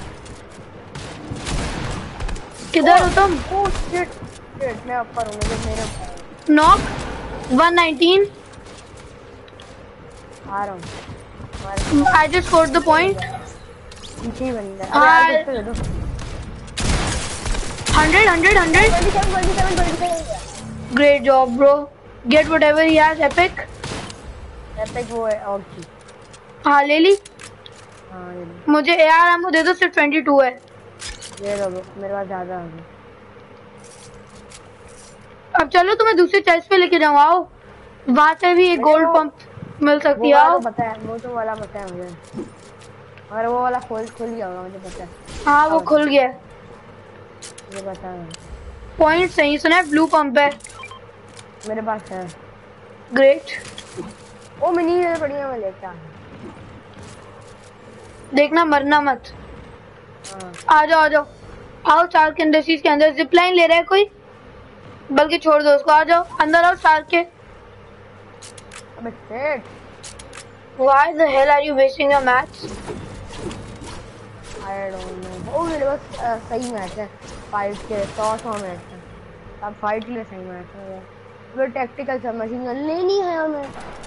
किधर हो तुम? ओह शिट, शिट मैं ऊपर हूँ, मुझे मेरे नॉक one nineteen. आ रहा हूँ। I just scored the point. पीछे ही बंदा है। हाँ। अरे यार दे दो। hundred hundred hundred. twenty-seven twenty-seven twenty-seven Great job, bro. Get whatever he has, epic. Epic वो है और की। हाँ ले ली। हाँ ये लो। मुझे A R ammo दे दो, सिर्फ twenty-two है। ये लो लो, मेरे पास ज्यादा है। अब चलो तुम्हें दूसरी चर्च पे लेके जाऊँ, आओ। वहाँ से भी एक गोल्ड पंप मिल सकती है, वो वाला आओ। तो पता है, वो तो वाला पता है मुझे। और वो वाला खोल खुल गया होगा, मुझे पता है। हाँ वो खुल गया है। मुझे पता है। पॉइंट सही सुना, ब्लू पंप है। मेरे पास है। ग्रेट। ओ मिनी है बढ़िया, मैं लेता। देखना मरना मत। हाँ। आ जाओ आ जाओ, आओ शार्क इंडस्ट्रीज के अंदर। जिप लाइन ले रहा है कोई? बल्कि छोड़ दो उसको, आ जाओ अंदर, आओ शार्क के। अबे shit, Why the hell are you wasting your match? I don't know. ओ मेरे पास अ, सही मैच है फाइट के, सौ सौ मैच है। अब फाइट के लिए सही मैच है। वो टैक्टिकल सब मशीन गन लेनी है हमें।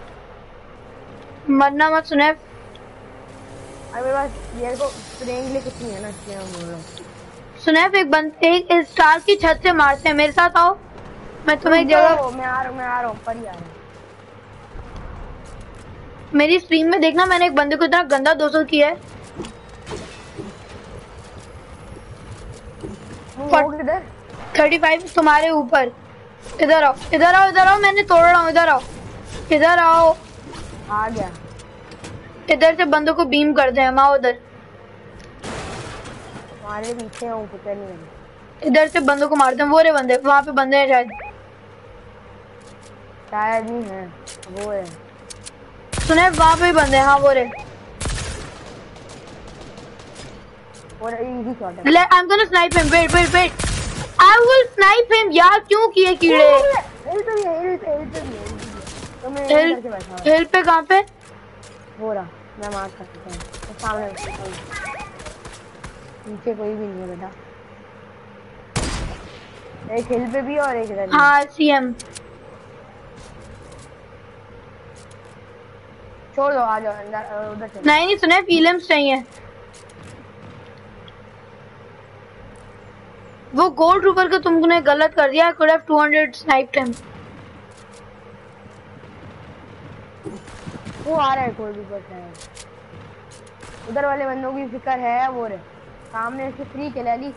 मरना मत सुने। अब मेरे पास ये को स्प्रेइंग लिए कुछ नहीं है ना, इसलिए मैं बोल रहा हूँ। सुने एक बंद एक इस स्टार की छत से मारते हैं, मेरे साथ आओ। मैं तुम्हें एक जगह, मैं आ रहा हूँ, मैं आ रहा हूँ, ऊपर ही आ रहा हूँ। मेरी स्ट्रीम में देखना, मैंने एक बंदे को इतना गंदा दो सौ किया है। वो किधर? पैंतीस तुम्हारे ऊपर। इधर आओ, इधर आओ, इधर आओ, मैंने तोड़ रहा हूँ, इधर आओ, इधर आओ। आ गया। इधर से बंदों को बीम कर दे हम, आओ उधर। हमारे पीछे हूँ, पता नहीं है। इधर से बंदों को मारते हैं, वो रे बंदे, वहाँ पे बंदे हैं शायद। शायद नहीं है, वो है। सुने वहाँ पे भी बंदे हैं, हाँ वो रे। और इजी शॉट है। Let, I'm gonna snipe him. Wait, wait, wait. I will snipe him. यार क्यों किए कीड़े? हिल तो भी है, हिल तो हिल तो भी है, हिल तो भी है। तो मैं हिल, करके बैठा हूँ। हिल पे कहाँ पे? हो रहा, मैं मार सकता हूँ। तो सामने नीचे कोई भी नहीं है बेटा। एक हिल पे भी और एक इधर। हाँ सीएम। छोड़ दो, आ जाओ अंदर, उधर चलो। नहीं नहीं सुने, फिल्म्स चाहिए। वो गोल्ड ट्रूपर को तुमने गलत कर दिया। I could have two hundred sniped him. वो आ रहा है कोई भी बचा है। उधर वाले बंदों की फिक्र है, वो रे सामने से फ्री के ले ली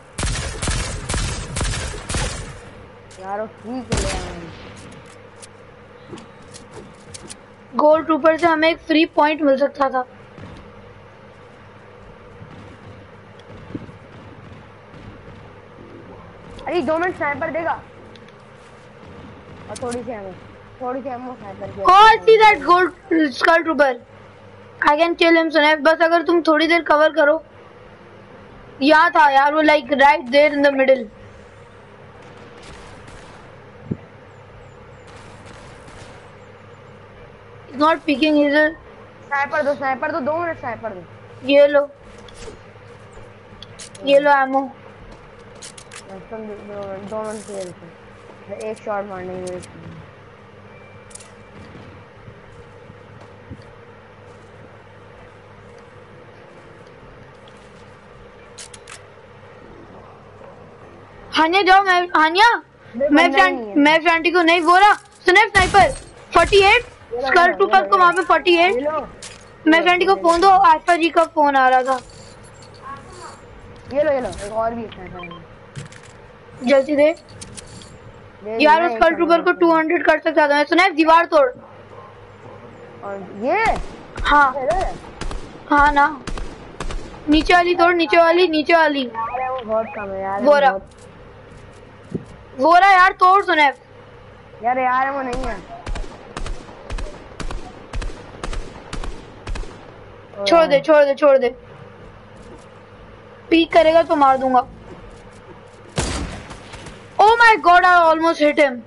यार, वो फ्री के ले आए। गोल्ड ट्रूपर से हमें एक फ्री पॉइंट मिल सकता था। अरे दो मिनट स्नाइपर देगा और थोड़ी सी एमो, थोड़ी सी एमो स्नाइपर की। Oh, I see that gold skull trooper. I can kill him, सुने। बस अगर तुम थोड़ी देर कवर करो। यहाँ था यार वो, like right there in the middle. He's not peeking. He's a... sniper दो, स्नाइपर दो, दो मिनट स्नाइपर दो। ये लो, ये लो एमो। तुम दो मिनट, दो मिनट खेल एक शॉट मारने की वेट। हानिया जाओ, मैं हानिया, मैं फ्रंट, मैं फ्रंटी को नहीं, वो रहा सुने स्नाइपर। अड़तालीस स्कल ट्रूपर को वहाँ पे अड़तालीस। मैं फ्रेंड को फोन दो, आशा जी का फोन आ रहा था। ये लो ये लो, एक और भी है। जल्दी दे यार, उस कल ट्रूपर को टू हंड्रेड कर सकता था। सुना दीवार तोड़। और ये हाँ हाँ ना, नीचे वाली तोड़, नीचे वाली, नीचे वाली। यार वो बहुत कम है यार। वो रहा वो रहा यार, तोड़ सुने यार। यार वो नहीं है। छोड़ दे छोड़ दे छोड़ दे, पीक करेगा तो मार दूंगा। Oh my god, I almost hit him.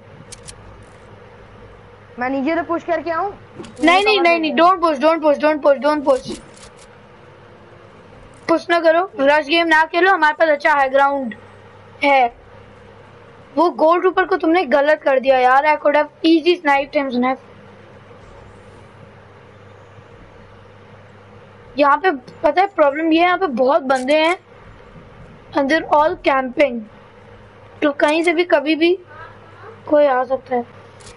मैं नीचे से पुश करके आऊं? नहीं नहीं नहीं नहीं, don't push don't push don't push don't push push ना करो, रश गेम ना खेलो, हमारे पास अच्छा हाई ग्राउंड है। वो गोल्ड ट्रूपर को तुमने गलत कर दिया यार। I could have easy sniped him. Snap यहाँ पे पता है प्रॉब्लम ये है, यहाँ पे बहुत बंदे हैं and they're all camping, तो कहीं से भी कभी भी कोई आ सकता है।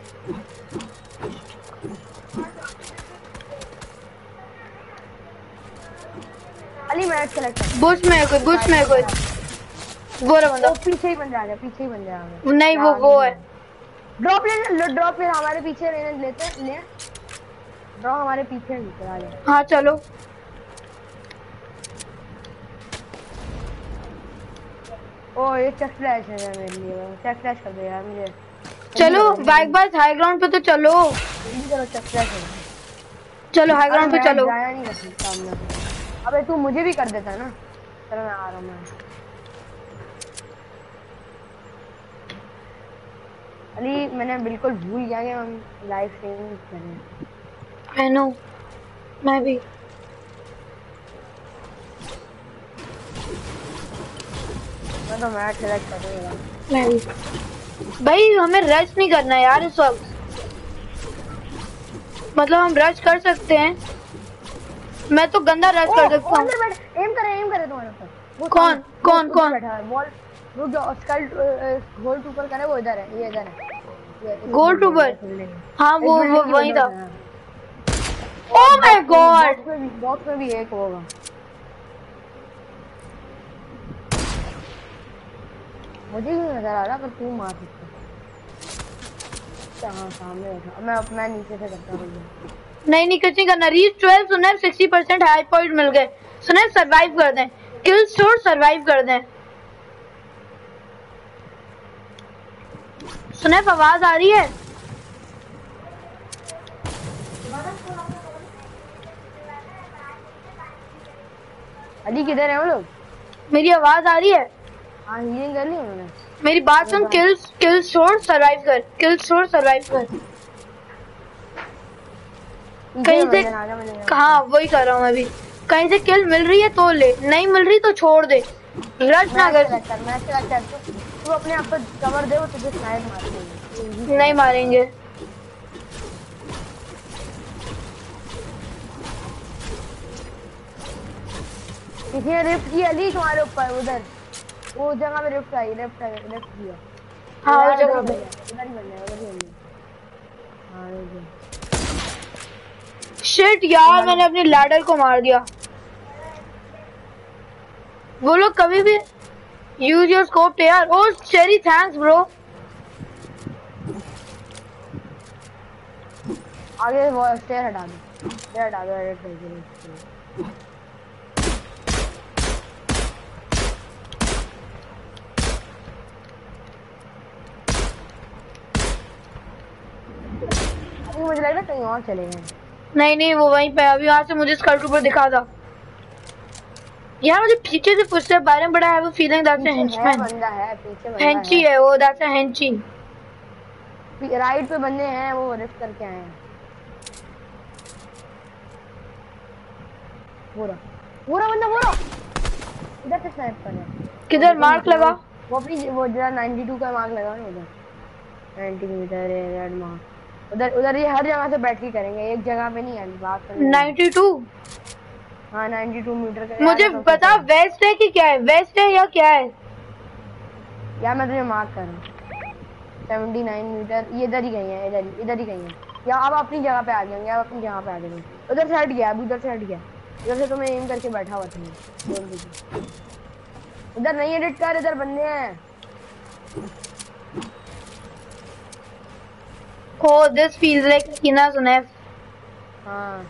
अली मैच सेलेक्ट कर। बुश में है कोई, बुश में है कोई। वो रहा बंदा। वो पीछे ही बन जा रहा, पीछे ही बन जा रहा। नहीं वो वो है। ड्रॉप ले लो, ड्रॉप ले, हमारे पीछे लेने लेते ले। ड्रॉप हमारे पीछे चला ले। हाँ चलो। ओ ये चेक फ्लैश है मेरे लिए, चेक फ्लैश कर दे यार मुझे। चलो बाइक बाइक हाई ग्राउंड पे तो चलो। चलो चेक फ्लैश है। चलो हाई ग्राउंड पे चलो। जाया नहीं रखी सामने। अबे तू मुझे भी कर देता ना। चलो मैं आ रहा हूँ। मैं अली मैंने बिल्कुल भूल गया कि हम लाइव स्ट्रीमिंग करें। आई नो, मैं भी। मैं तो मैच सेलेक्ट करूंगा। मैं भी भाई, हमें रश नहीं करना यार इस वक्त। मतलब हम रश कर सकते हैं, मैं तो गंदा रश कर सकता हूँ। एम करे एम करे तुम्हारे ऊपर। कौन कौन कौन बैठा है बॉल। रुक जाओ, स्कल गोल ट्रूपर करे, वो इधर है, ये इधर है। गोल ट्रूपर, हाँ वो वो वही था। ओह माय गॉड, बॉक्स में भी एक होगा। मुझे भी नजर आ रहा, पर तू मार सकता। हाँ सामने बैठा। मैं अपना नीचे से करता हूँ। नहीं नहीं कुछ नहीं करना। रीच ट्वेल्व सुना, सिक्सटी परसेंट हाई पॉइंट मिल गए। सुना सरवाइव कर दें, किल स्टोर सरवाइव कर दें। सुना आवाज आ रही है? अली किधर है वो लोग? मेरी आवाज आ रही है? हाँ हीलिंग कर ली उन्होंने। मेरी बात सुन, किल किल स्टोर सरवाइव कर, किल स्टोर सरवाइव कर। कहीं से कहाँ, वही कर रहा हूँ मैं भी। कहीं से किल मिल रही है तो ले, नहीं मिल रही तो छोड़ दे, रश ना कर। तू अपने आप को कवर दे, वो तुझे स्नाइप मारेंगे। नहीं मारेंगे। किसी ने रिफ्ट किया अली तुम्हारे ऊपर, उधर वो जगह पे रिफ्ट आई, रिफ्ट आई, रिफ्ट किया। हाँ उस जगह पे उधर ही बनना है, उधर ही बनना है। हाँ शिट यार, मैंने अपनी लैडर को मार दिया। वो लोग कभी भी यूज योर स्कोप यार। ओ चेरी थैंक्स ब्रो। आगे वो स्टेयर हटा दो, स्टेयर हटा दो, एडिट कर दो। मुझे लग रहा है कहीं और चले गए। नहीं नहीं वो वहीं पे। अभी यहाँ से मुझे स्कल ऊपर दिखा था यार, मुझे पीछे से फुटस्टेप बारे में बड़ा है वो फीलिंग। दैट्स अ हेंचमैन, बंदा है पीछे, बंदा हेंची है वो, दैट्स अ हेंची। राइट पे बंदे हैं, वो रिफ्ट करके आए हैं। वो रहा वो रहा बंदा, वो रहा इधर से स्नाइप कर रहा है। किधर मार्क लगा? वो अपनी वो जरा बानवे का मार्क लगा ना उधर, नब्बे मीटर रेड मार्क उधर उधर। ये हर जगह से बैठ के करेंगे, एक जगह पे नहीं है बात करनी। बानवे? हाँ बानवे मीटर का। मुझे बता वेस्ट है कि क्या है, वेस्ट है या क्या है? यार मैं तुझे मार्क कर रहा हूँ उन्यासी मीटर। ये इधर ही गई है, इधर ही इधर ही गई है। या अब अपनी जगह पे आ गए, अब अपनी जगह पे आ गए। उधर से हट गया, अभी उधर से हट गया। उधर से तो मैं एम करके बैठा हुआ था। बोल दीजिए उधर नहीं एडिट कर, इधर बंदे हैं। Oh, this feels like Kina Sunef. हाँ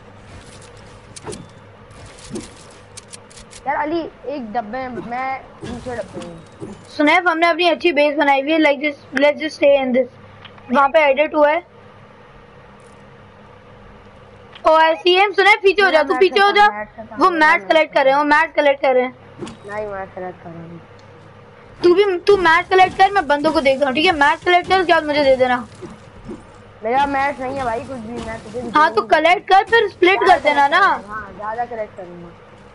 यार अली एक डब्बे में, मैं दूसरे डब्बे में। सुनैफ हमने अपनी अच्छी बेस बनाई हुई है, like this, let's just stay in this. वहाँ पे एडिट हुआ है। ओ आई सी एम, सुनैफ पीछे हो जा, तू पीछे हो जा। वो मैट कलेक्ट कर रहे हैं, वो मैट कलेक्ट कर रहे हैं। नहीं मैट कलेक्ट कर रहा हूँ। तू भी, तू मैट कलेक्ट कर, मैं बंदों को देखता हूँ, ठीक है? मैट कलेक्ट कर, उसके बाद मुझे दे देना। मेरा मैच नहीं है भाई कुछ भी, मैं तुझे भी हाँ तो कलेक्ट कर, फिर स्प्लिट कर देना ना। हाँ ज्यादा कलेक्ट करूंगा।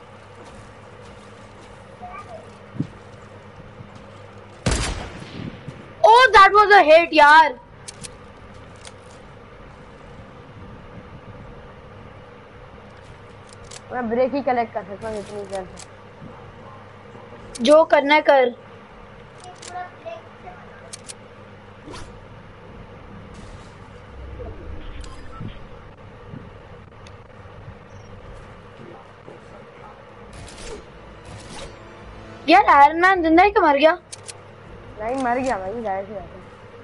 Oh that was a hit यार। मैं ब्रेक ही कलेक्ट कर सकता हूँ इतनी देर से। जो करना है कर। यार आयरन मैन जिंदा है कि मर गया? नहीं मर गया भाई, जाहिर सी बात है।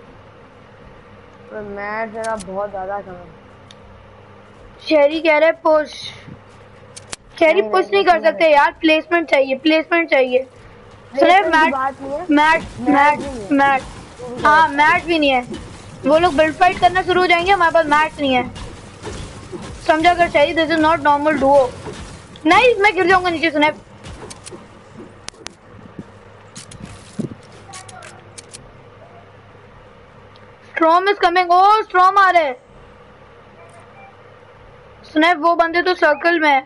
तो मैच मेरा बहुत ज्यादा था। शेरी कह रहे पुश। शेरी पुश नहीं कर सकते यार, प्लेसमेंट चाहिए, प्लेसमेंट चाहिए। सुने मैट मैट मैट मैट हाँ मैट भी नहीं है। वो लोग बिल्ड फाइट करना शुरू हो जाएंगे, हमारे पास मैट नहीं है, समझा कर Sherry. This is not normal duo. नहीं मैं गिर जाऊंगा नीचे। सुने storm is coming. O storm आ रहे। सुने वो बंदे तो सर्कल में है।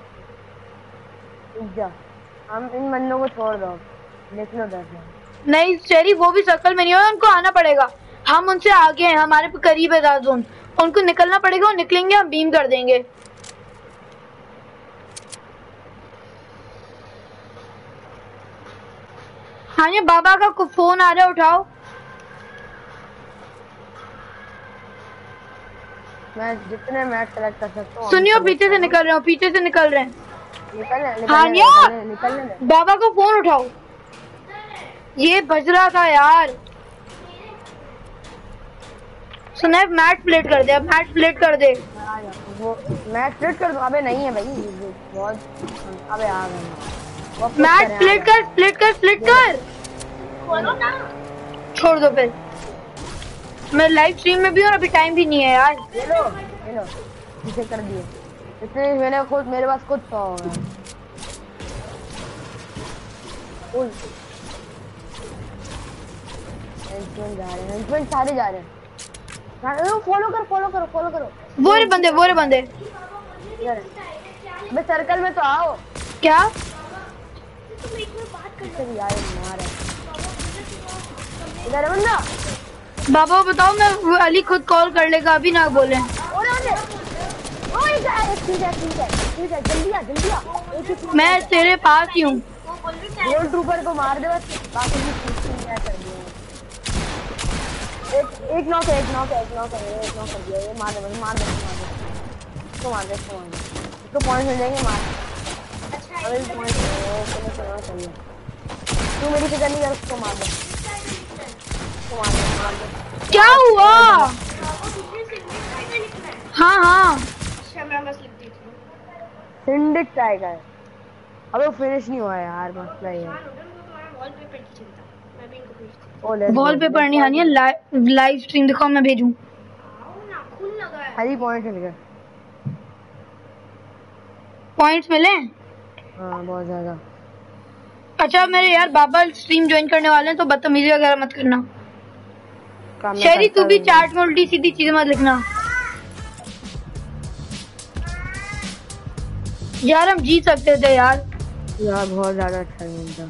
हम इन बंदों को छोड़ दो, देख लो दस। नहीं शेरी वो भी सर्कल में नहीं है, उनको आना पड़ेगा। हम उनसे आगे हैं, हमारे पे करीब है दार जोन, उनको निकलना पड़ेगा। वो निकलेंगे हम बीम कर देंगे। हाँ ये बाबा का फोन आ रहा है, उठाओ। मैं जितने मैच सेलेक्ट कर सकता हूँ। सुनियो पीछे से निकल रहे हो, पीछे से निकल रहे हैं। निकल निकल हानिया निकल निकल बाबा को फोन उठाओ, ये बज रहा था यार। सुना मैट प्लेट कर दे, मैट प्लेट कर दे। वो मैट प्लेट कर दो। अबे नहीं है भाई बहुत। अबे आ गए। मैट प्लेट कर, स्प्लिट कर, स्प्लिट कर। छोड़ दो फिर, मैं लाइव स्ट्रीम में भी हूँ, अभी टाइम भी नहीं है यार। ले लो ले लो, पीछे कर दिए। इतने मैंने खुद, मेरे पास खुद सौ होगा। जा रहे हैं, सारे जा रहे हैं। फॉलो करो फॉलो करो फॉलो करो। वो रे बंदे, वो रे बंदे। अबे सर्कल में तो आओ। क्या इधर है बंदा। बाबा बताओ, मैं अली खुद कॉल कर लेगा, अभी ना बोले। मैं तेरे पास ही हूँ। गोल्ड ट्रूपर को मार दे बस, बाकी क्या कर दिया। एक एक नॉक है, एक नॉक है, एक नॉक है, एक नॉक कर दिया। ये मार दे बस, मार दे मार दे इसको, मार दे इसको, मार दे इसको। पॉइंट मिल जाएंगे। मार अबे पॉइंट चाहिए। तू मेरी फिक्र नहीं कर, उसको मार दे, उसको मार दे, मार दे। क्या हुआ? हाँ हाँ सिंडिक टाइगर। अबे फिनिश नहीं हुआ यार, मसला ये। वॉलपेपर नहीं आनी है। लाइव स्ट्रीम दिखाओ, मैं भेजूं। हरी पॉइंट मिल गए। पॉइंट्स मिले? हाँ बहुत ज्यादा। अच्छा मेरे यार बाबा स्ट्रीम ज्वाइन करने वाले हैं, तो बदतमीजी वगैरह मत करना। शेरी तू भी चैट में उल्टी सीधी चीजें मत लिखना यार। हम जीत सकते थे यार। यार बहुत ज्यादा अच्छा गेम था।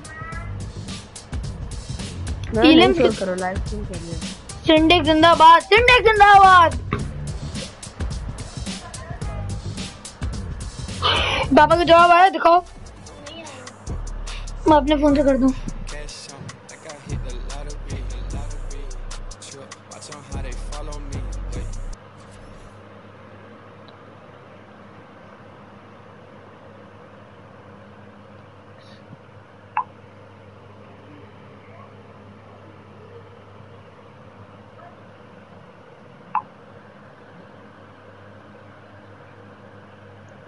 करो लाइव स्ट्रीम करिए। सिंडिक जिंदाबाद, सिंडिक जिंदाबाद। बाबा का जवाब आया, दिखाओ। मैं अपने फोन से कर दूं।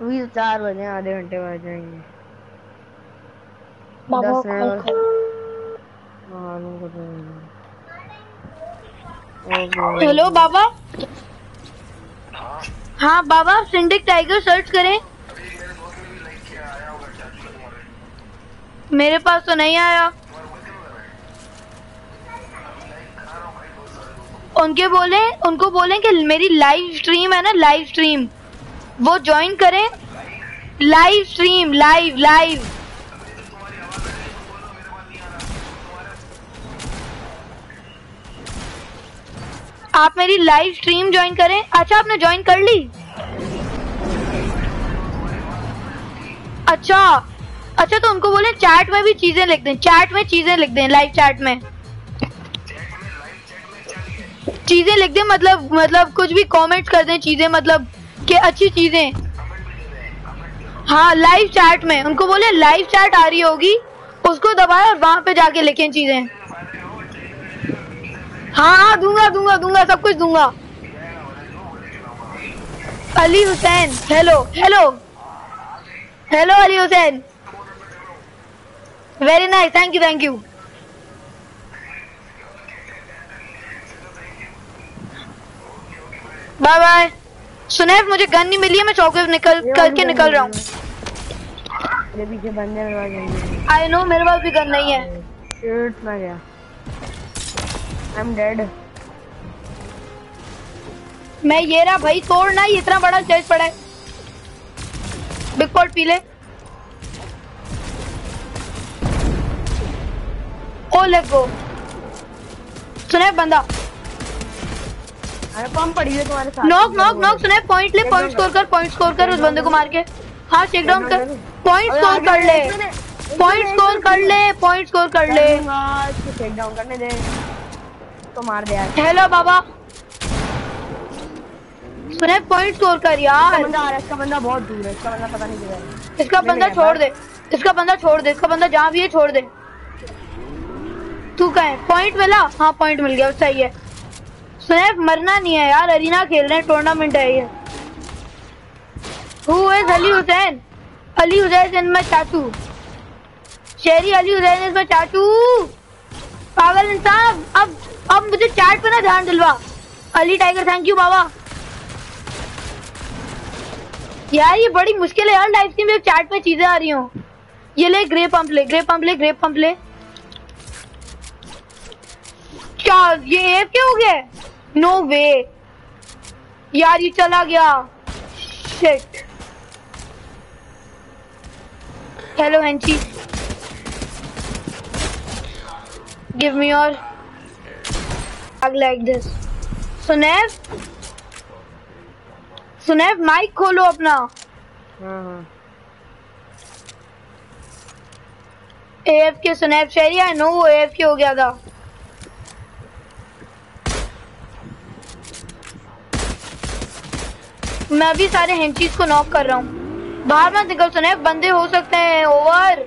अभी चार बजे, आधे घंटे बाद जाएंगे। बाबा दस कॉल मिनट कर। हेलो बाबा। हाँ बाबा, सिंडिक टाइगर सर्च करें। मेरे पास तो नहीं आया। उनके बोले उनको बोले कि मेरी लाइव स्ट्रीम है ना, लाइव स्ट्रीम वो ज्वाइन करें। लाइव स्ट्रीम, लाइव लाइव आप मेरी लाइव स्ट्रीम ज्वाइन करें। अच्छा आपने ज्वाइन कर ली? अच्छा अच्छा, तो उनको बोले चैट में भी चीजें लिख दें, चैट में चीजें लिख दें, लाइव चैट में चीजें लिख दें, मतलब मतलब कुछ भी कमेंट कर दें, चीजें मतलब कि अच्छी चीजें। हाँ लाइव चैट में उनको बोले लाइव चैट आ रही होगी, उसको दबाए और वहां पे जाके लिखें चीजें। हाँ हाँ दूंगा दूंगा दूंगा सब कुछ दूंगा। Ali Hussain, hello hello hello Ali Hussain, very nice, thank you thank you. Bye bye. Sunaif मुझे गन नहीं मिली है, मैं चौके निकल करके निकल रहा हूँ। मेरे पीछे बंदे हैं। आई नो, मेरे पास भी गन नहीं है। शूट ना गया, आई एम डेड। मैं ये रहा भाई, तोड़ ना, इतना बड़ा चेस्ट पड़ा है। बिग पॉट पी ले। Oh let's go. सुने बंदा, अरे पंप पड़ी है तुम्हारे साथ। Knock knock knock. सुने पॉइंट ले, पॉइंट स्कोर कर, पॉइंट स्कोर कर उस बंदे को मार के। हाँ चेक डाउन कर, पॉइंट स्कोर कर ले, पॉइंट स्कोर कर ले, पॉइंट स्कोर कर ले। चेक डाउन करने दे तो मार दे यार। हेलो बाबा, सुने पॉइंट स्कोर कर यार। बंदा आ रहा है, इसका बंदा बहुत दूर है, इसका बंदा पता नहीं किधर है। इसका बंदा छोड़ दे, इसका बंदा छोड़ दे, इसका बंदा जहाँ भी है छोड़ दे। तू कहे पॉइंट मिला? हाँ पॉइंट मिल गया, सही है। सुने मरना नहीं है यार, अरीना खेल रहे हैं, टूर्नामेंट है ये। Who is Ali Hussain? Ali Hussain is my चाचू। Sherry Ali Hussain is my चाचू। पागल इंसान, अब अब मुझे चैट पे ना ध्यान दिलवा। अली टाइगर थैंक यू बाबा। यार ये बड़ी मुश्किल है यार, लाइव स्ट्रीम में चैट में चीजें आ रही हो। ये ले ग्रे पंप ले, ग्रे पंप ले, ग्रे पंप ले। क्या ये एफ क्या हो गया? नो वे यार, ये चला गया। Shit. Hello Henchi, give me your like this. Sunaif Sunaif mic खोलो अपना। हाँ हाँ एफ के सुनैफ शेरी, आई नो वो एफ के हो गया था। मैं भी सारे हेंचीज को नॉक कर रहा हूँ। बाहर मत निकल सुनैफ, बंदे हो सकते हैं। ओवर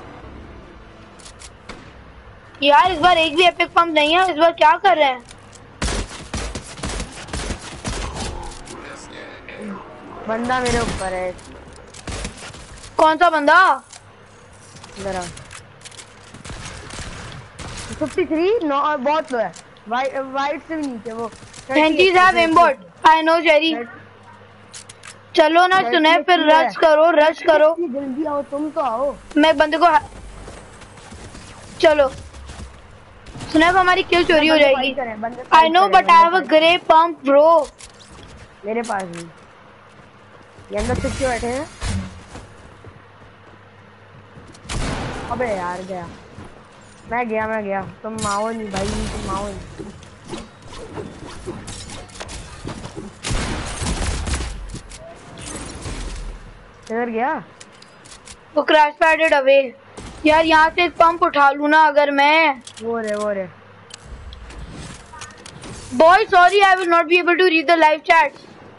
यार, इस बार एक भी एपिक पंप नहीं है। इस बार क्या कर रहे हैं? बंदा मेरे ऊपर है। कौन सा बंदा? जरा फिफ्टी थ्री, नो बहुत लो है। वाइट वाइट से भी नीचे वो। Henchi's have aimbot, I know Jerry. चलो ना सुनैफ, फिर रश करो, रश करो। जल्दी आओ, तुम तो आओ। मैं बंदे को, चलो सुनैफ हमारी किल चोरी हो जाएगी। I know but I have a grey pump bro. मेरे पास भी ये अंदर छुप के बैठे हैं। अबे यार गया, मैं गया मैं गया तुम आओ नहीं भाई, तुम आओ नहीं। इधर गया वो क्रैश पैडेड अवे। यार यहाँ से एक पंप उठा लूँ ना अगर मैं। वो रे वो रे boy sorry, I will not be able to read the live chat.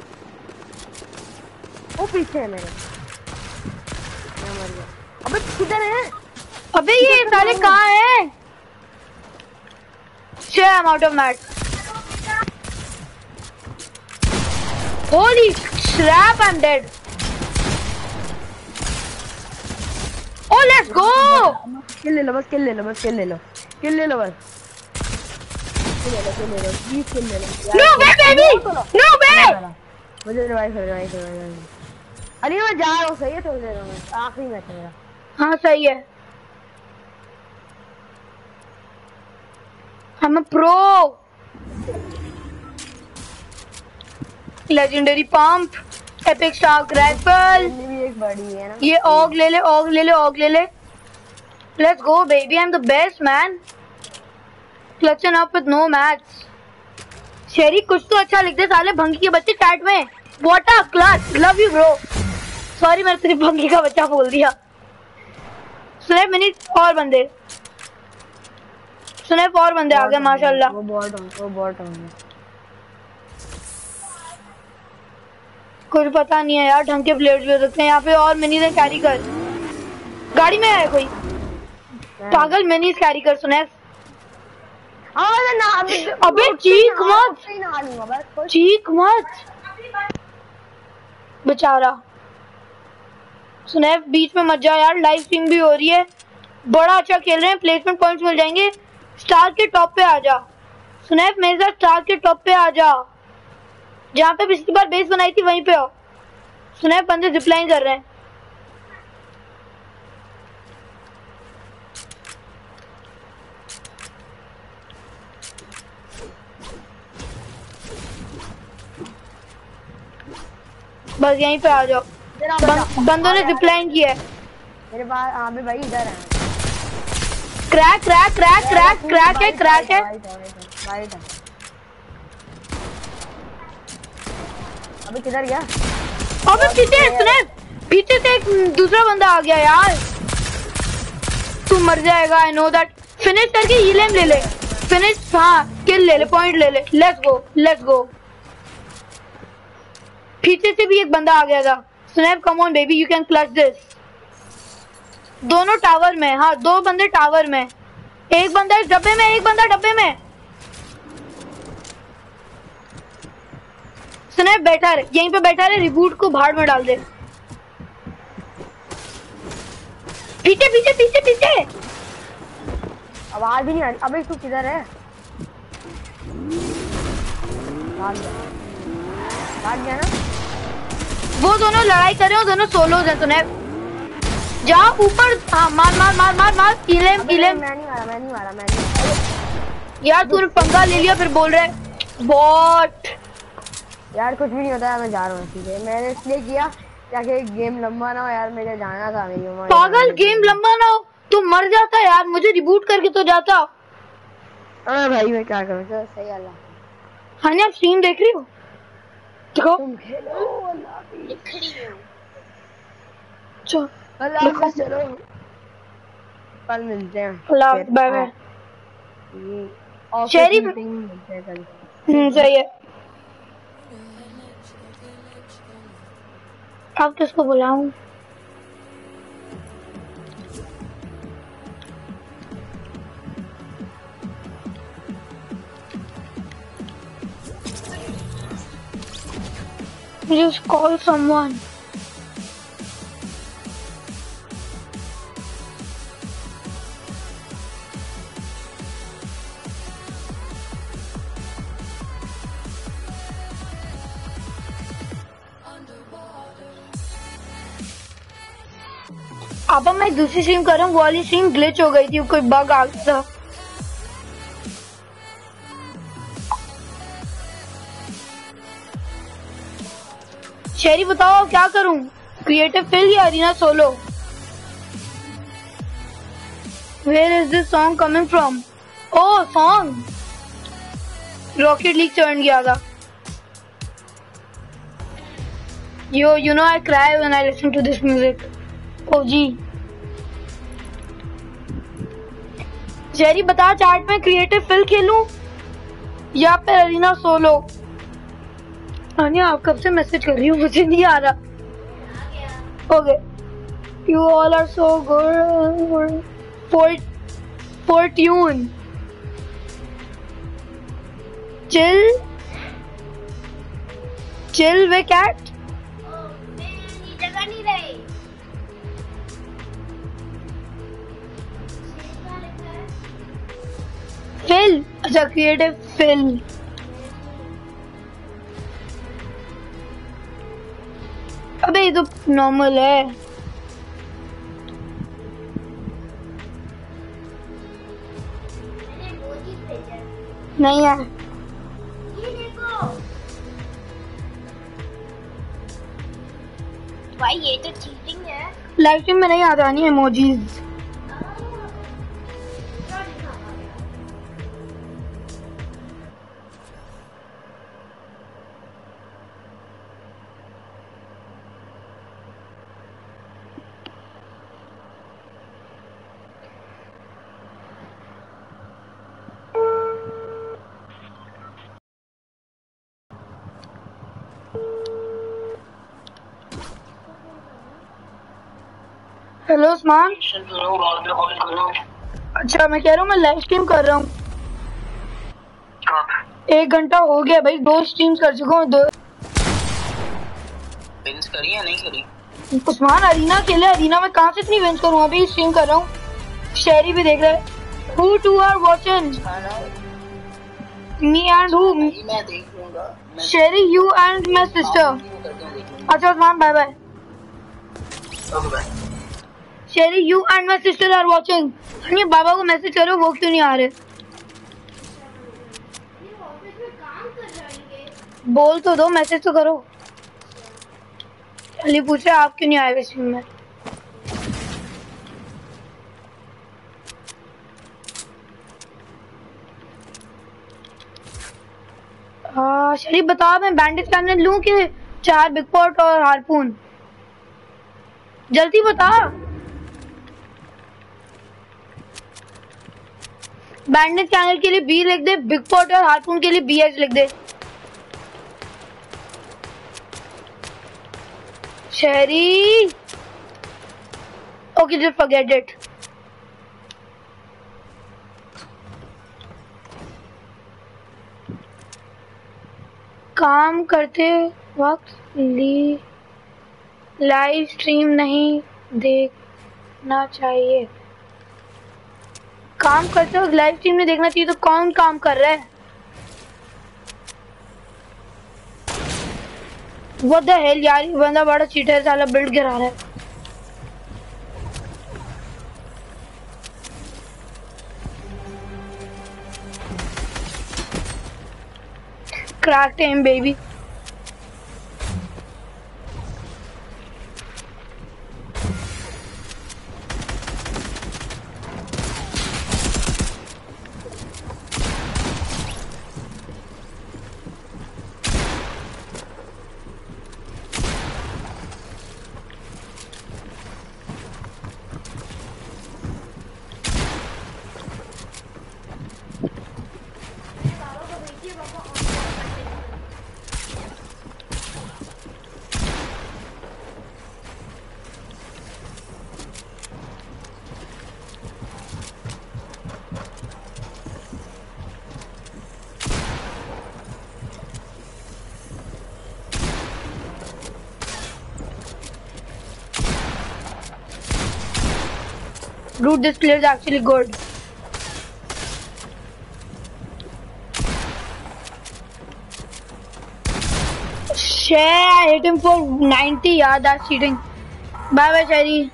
वो पीछे है मेरे, मैं मर गया। अबे किधर है? अबे ये सारे कहाँ हैं? Shit, I'm out of mat. Holy crap, I'm dead. Let's go. Kill ले लो बस, किल ले लो बस, किल ले लो, किल ले लो बस, किल ले लो, किल ले लो, प्लीज किल ले लो। No way baby, no way. मुझे रिवाइव कर, रिवाइव कर। अरे मैं जा रहा हूँ, सही है, थोड़ी देर में आखिरी मैच है मेरा। हाँ सही है। I'm a pro. Legendary pump, epic star rifle. ये भी एक बड़ी है ना। ये ऑग ले ले, ऑग ले ले, ऑग ले ले। Let's go baby, I'm the best man. Clutching up with no match. शेरी कुछ तो अच्छा लिख दे साले भंगी के बच्चे चैट में। What a clutch, love you bro. Sorry मैंने तेरी भंगी का बच्चा बोल दिया। सुने मिनट और बंदे, सुने और बंदे आ गए माशाल्लाह। वो बॉट होंगे, वो बॉट होंगे। कुछ पता नहीं है यार, ढंग के प्लेयर्स भी हो सकते हैं यहाँ पे। और मिनी ने कैरी कर, गाड़ी में है कोई पागल। मिनी कैरी कर सुने। अबे चीख मत, चीख मत बेचारा। सुने बीच में मत जा यार, लाइव स्ट्रीम भी हो रही है। बड़ा अच्छा खेल रहे हैं, प्लेसमेंट पॉइंट्स मिल जाएंगे। स्टार के टॉप पे आ जा सुनैप, मेरे साथ स्टार के टॉप पे आ जा। जहाँ पे पिछली बार बेस बनाई थी वहीं पे आओ। सुनैप बंदे जिपलाइन कर रहे हैं। बस यहीं पे आ जाओ। बं, बंदों ने जिपलाइन किया है। मेरे पास हाँ भी भाई इधर है। Crack crack crack crack crack है, क्रैक है। वाइट है। अबे किधर गया? अबे पीछे सुने, पीछे से एक दूसरा बंदा आ गया यार। तू मर जाएगा, आई नो दैट। फिनिश करके हीलेम ले ले, फिनिश। हाँ किल ले ले, पॉइंट ले ले। Let's go, let's go. पीछे से भी एक बंदा आ गया था। Snap come on baby, you can clutch this. दोनों टावर में, हाँ दो बंदे टावर में। एक बंदा इस डब्बे में, एक बंदा डब्बे में। स्नैप बैठा रहे, यहीं पे बैठा रहे। रिबूट को भाड़ में डाल दे। पीछे पीछे पीछे पीछे। आवाज भी नहीं आ रही। अबे तू किधर है? भाग गया, भाग गया ना। वो दोनों लड़ाई कर रहे हो, दोनों सोलोज हैं। सुने जा ऊपर। हाँ मार मार मार मार मार। इलेम इलेम। मैं नहीं मारा, मैं नहीं मारा, मैं नहीं मारा। यार तूने पंगा ले लिया फिर बोल रहे बॉट। यार कुछ भी नहीं होता है, मैं जा रहा हूँ सीधे। मैंने इसलिए किया ताकि गेम लंबा ना हो यार, मुझे जाना था। मेरी पागल गेम लंबा ना हो तो मर जाता यार, मुझे रिबूट करके तो जाता। हाँ भाई मैं क्या करूँ, चलो सही अल्लाह। हाँ आप स्ट्रीम देख रही हो? देखो तुम खेलो, अल्लाह चलो अल्लाह चलो, कल मिलते हैं। अल्लाह बाय बाय। शेरी मिलते हैं कल। हम्म सही है। अब किसको बुलाऊं? Just call someone. अब मैं दूसरी स्ट्रीम कर रहा हूँ, वो वाली स्ट्रीम ग्लिच हो गई थी, कोई बग आ गया था। शेरी बताओ क्या करूं, क्रिएटिव फिल या arena solo? Where is this song coming from? Oh song, Rocket League चढ़ गया था। Yo, you know I cry when I listen to this music. Oh जी। शेरी बता चैट में क्रिएटिव फिल खेलूं या फिर अरीना सोलो? आनिया आप कब से मैसेज कर रही हो, मुझे नहीं आ रहा। Okay you all are so good for for tune chill chill way cat. जगह नहीं रही। फिल, अच्छा क्रिएटिव फिल। अबे ये तो नॉर्मल है। नहीं है। ये देखो भाई, ये तो चीटिंग है। लाइव स्ट्रीम में नहीं आता नहीं इमोजीज। हेलो उस्मान। अच्छा मैं कह रहा हूँ मैं लाइव स्ट्रीम कर रहा हूँ। एक घंटा हो गया भाई, दो स्ट्रीम्स कर चुका हूँ। दो विंस करी या नहीं करी? उस्मान अरीना खेले, अरीना में कहाँ से इतनी विंस करूँ? अभी स्ट्रीम कर रहा हूँ। शेरी भी देख रहा है। Who two are watching? Me and who? मैं देख लूंगा। शेरी, you and my sister. अच्छा Usman bye bye. Okay bye. Sherry, you and my sister are watching. नहीं बाबा को मैसेज करो, वो क्यों नहीं आ रहे? बोल तो दो, मैसेज तो करो। अली पूछ रहा आप क्यों नहीं आए स्ट्रीम में? हाँ शरीफ बता, मैं बैंडेज कैनन लूं कि चार बिग पॉट और हारपून? जल्दी बता। बैंडेज कैनल के लिए बी लिख दे, बिग पॉट और हारपून के लिए बी एच लिख दे। शेरी ओके जस्ट फॉरगेट इट। काम करते वक्त ली लाइव स्ट्रीम नहीं देखना चाहिए। काम करते वक्त लाइव स्ट्रीम नहीं देखना चाहिए तो कौन काम कर रहा है? What the hell यार, ये बंदा बड़ा चीटर है, साला बिल्ड गिरा रहा है। Cracked him baby. Dude, this player is actually good. Shit, I hit him for ninety. Yeah, that's cheating. Bye bye, Cherry.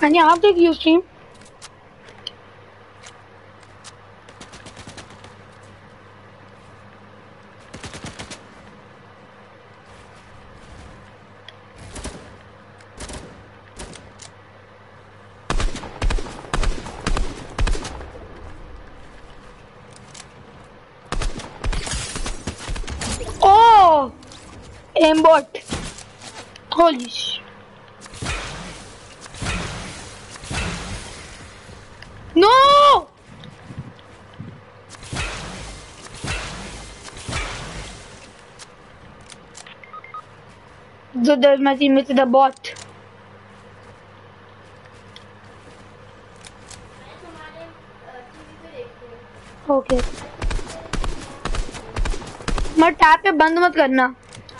And you have the Ustream. Oh! Aimbot. Holy sh... No! So there's my teammate with the bot. Okay. मत टैब पे बंद मत करना.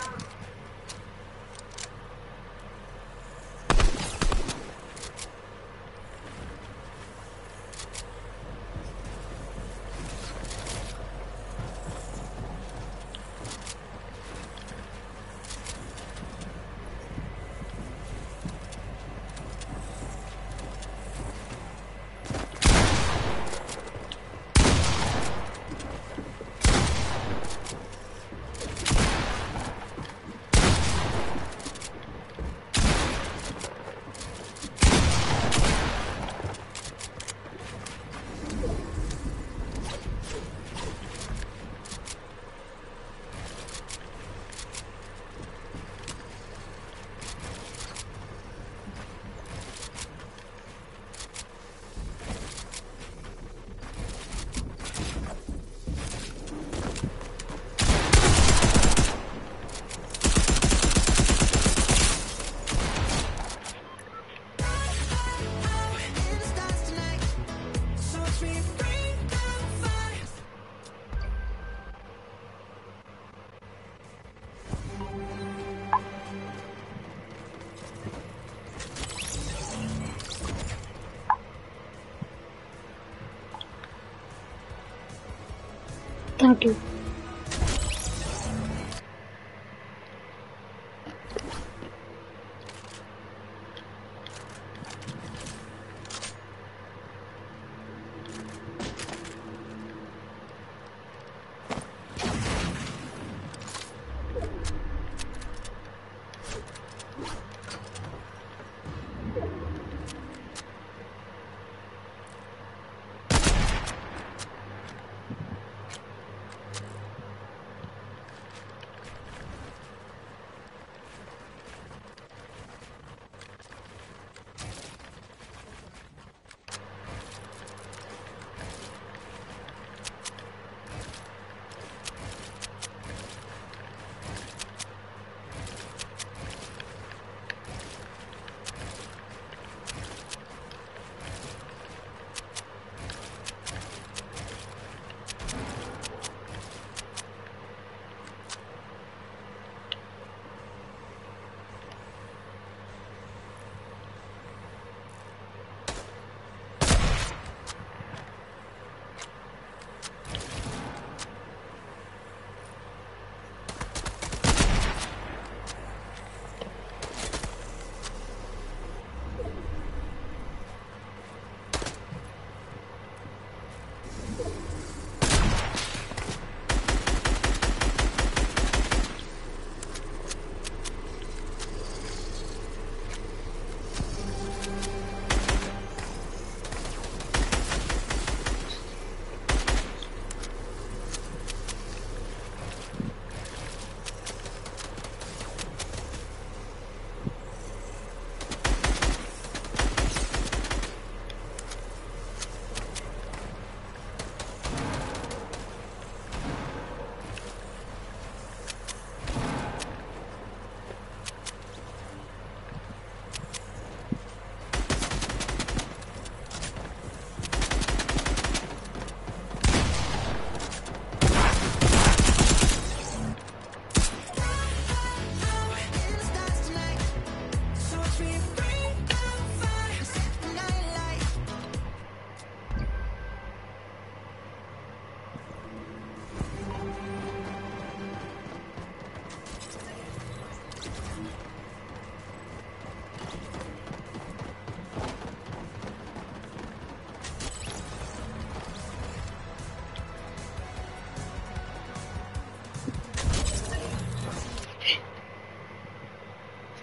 Thank you.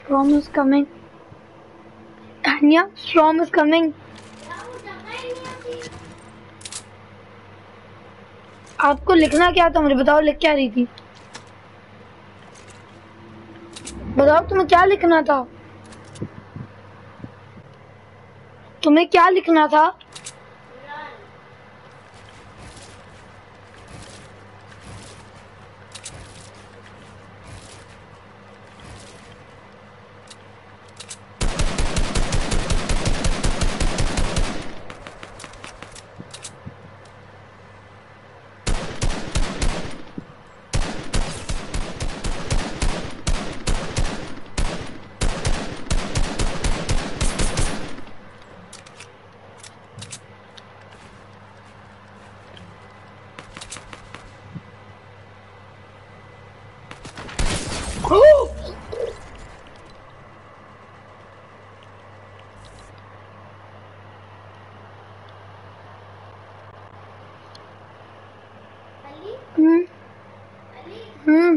Storm is coming. Tanya, storm is coming. आपको लिखना क्या था मुझे बताओ, लिख क्या रही थी? बताओ तुम्हें क्या लिखना था? तुम्हें क्या लिखना था? हम्म हम्म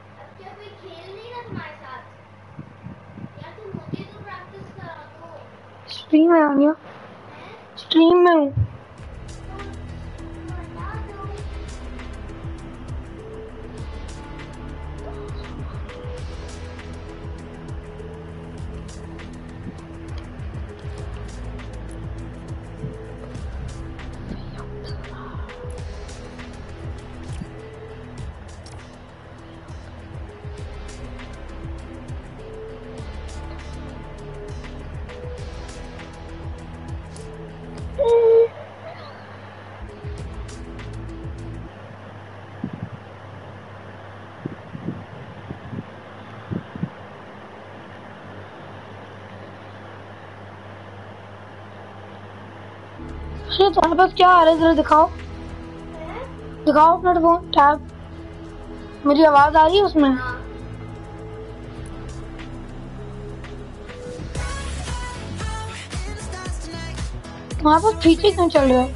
स्ट्रीम में आनिया, स्ट्रीम में हूँ। अरे तुम्हारे पास क्या आ रहा है, जरा दिखाओ, दिखाओ अपना फोन टैब। मेरी आवाज आ रही है उसमें? तुम्हारे पास पीछे क्यों चल रहा है?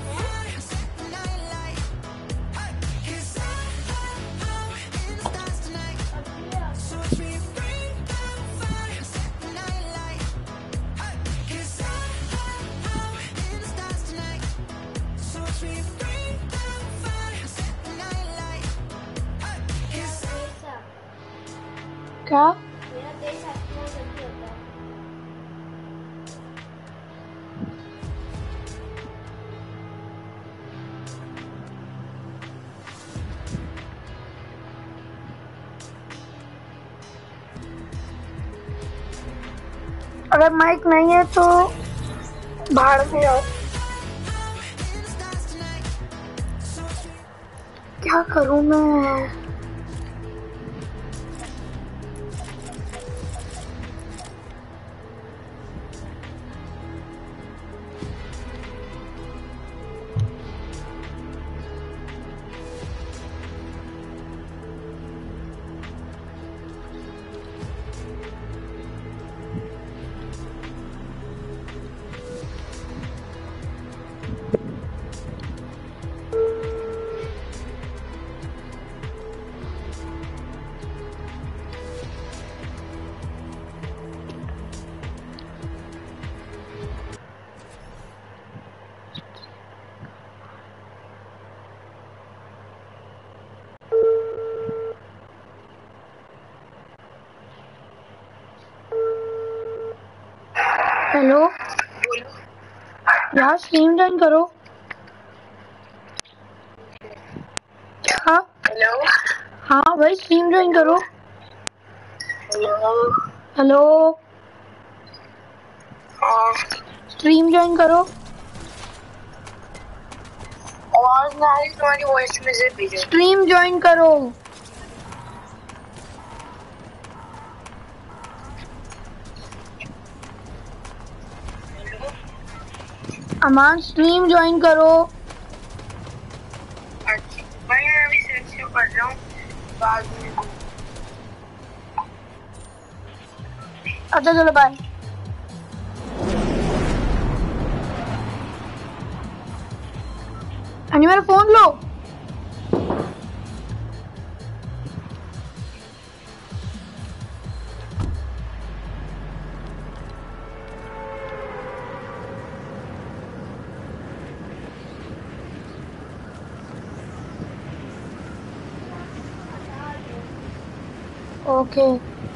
क्या? अगर माइक नहीं है तो बाहर में जाओ। क्या करूं मैं? हेलो यार, स्ट्रीम ज्वाइन करो। हाँ हेलो। हाँ भाई, स्ट्रीम ज्वाइन करो। हेलो। हेलो हाँ, स्ट्रीम ज्वाइन करो। आवाज ना आ रही तुम्हारी, वॉइस मैसेज भेजो। स्ट्रीम ज्वाइन करो। अमान स्ट्रीम ज्वाइन करो। अच्छा भाई, मैं अभी सर्च कर रहा हूँ बाद में। अच्छा चलो बाय। अनि मेरा फोन लो। ओके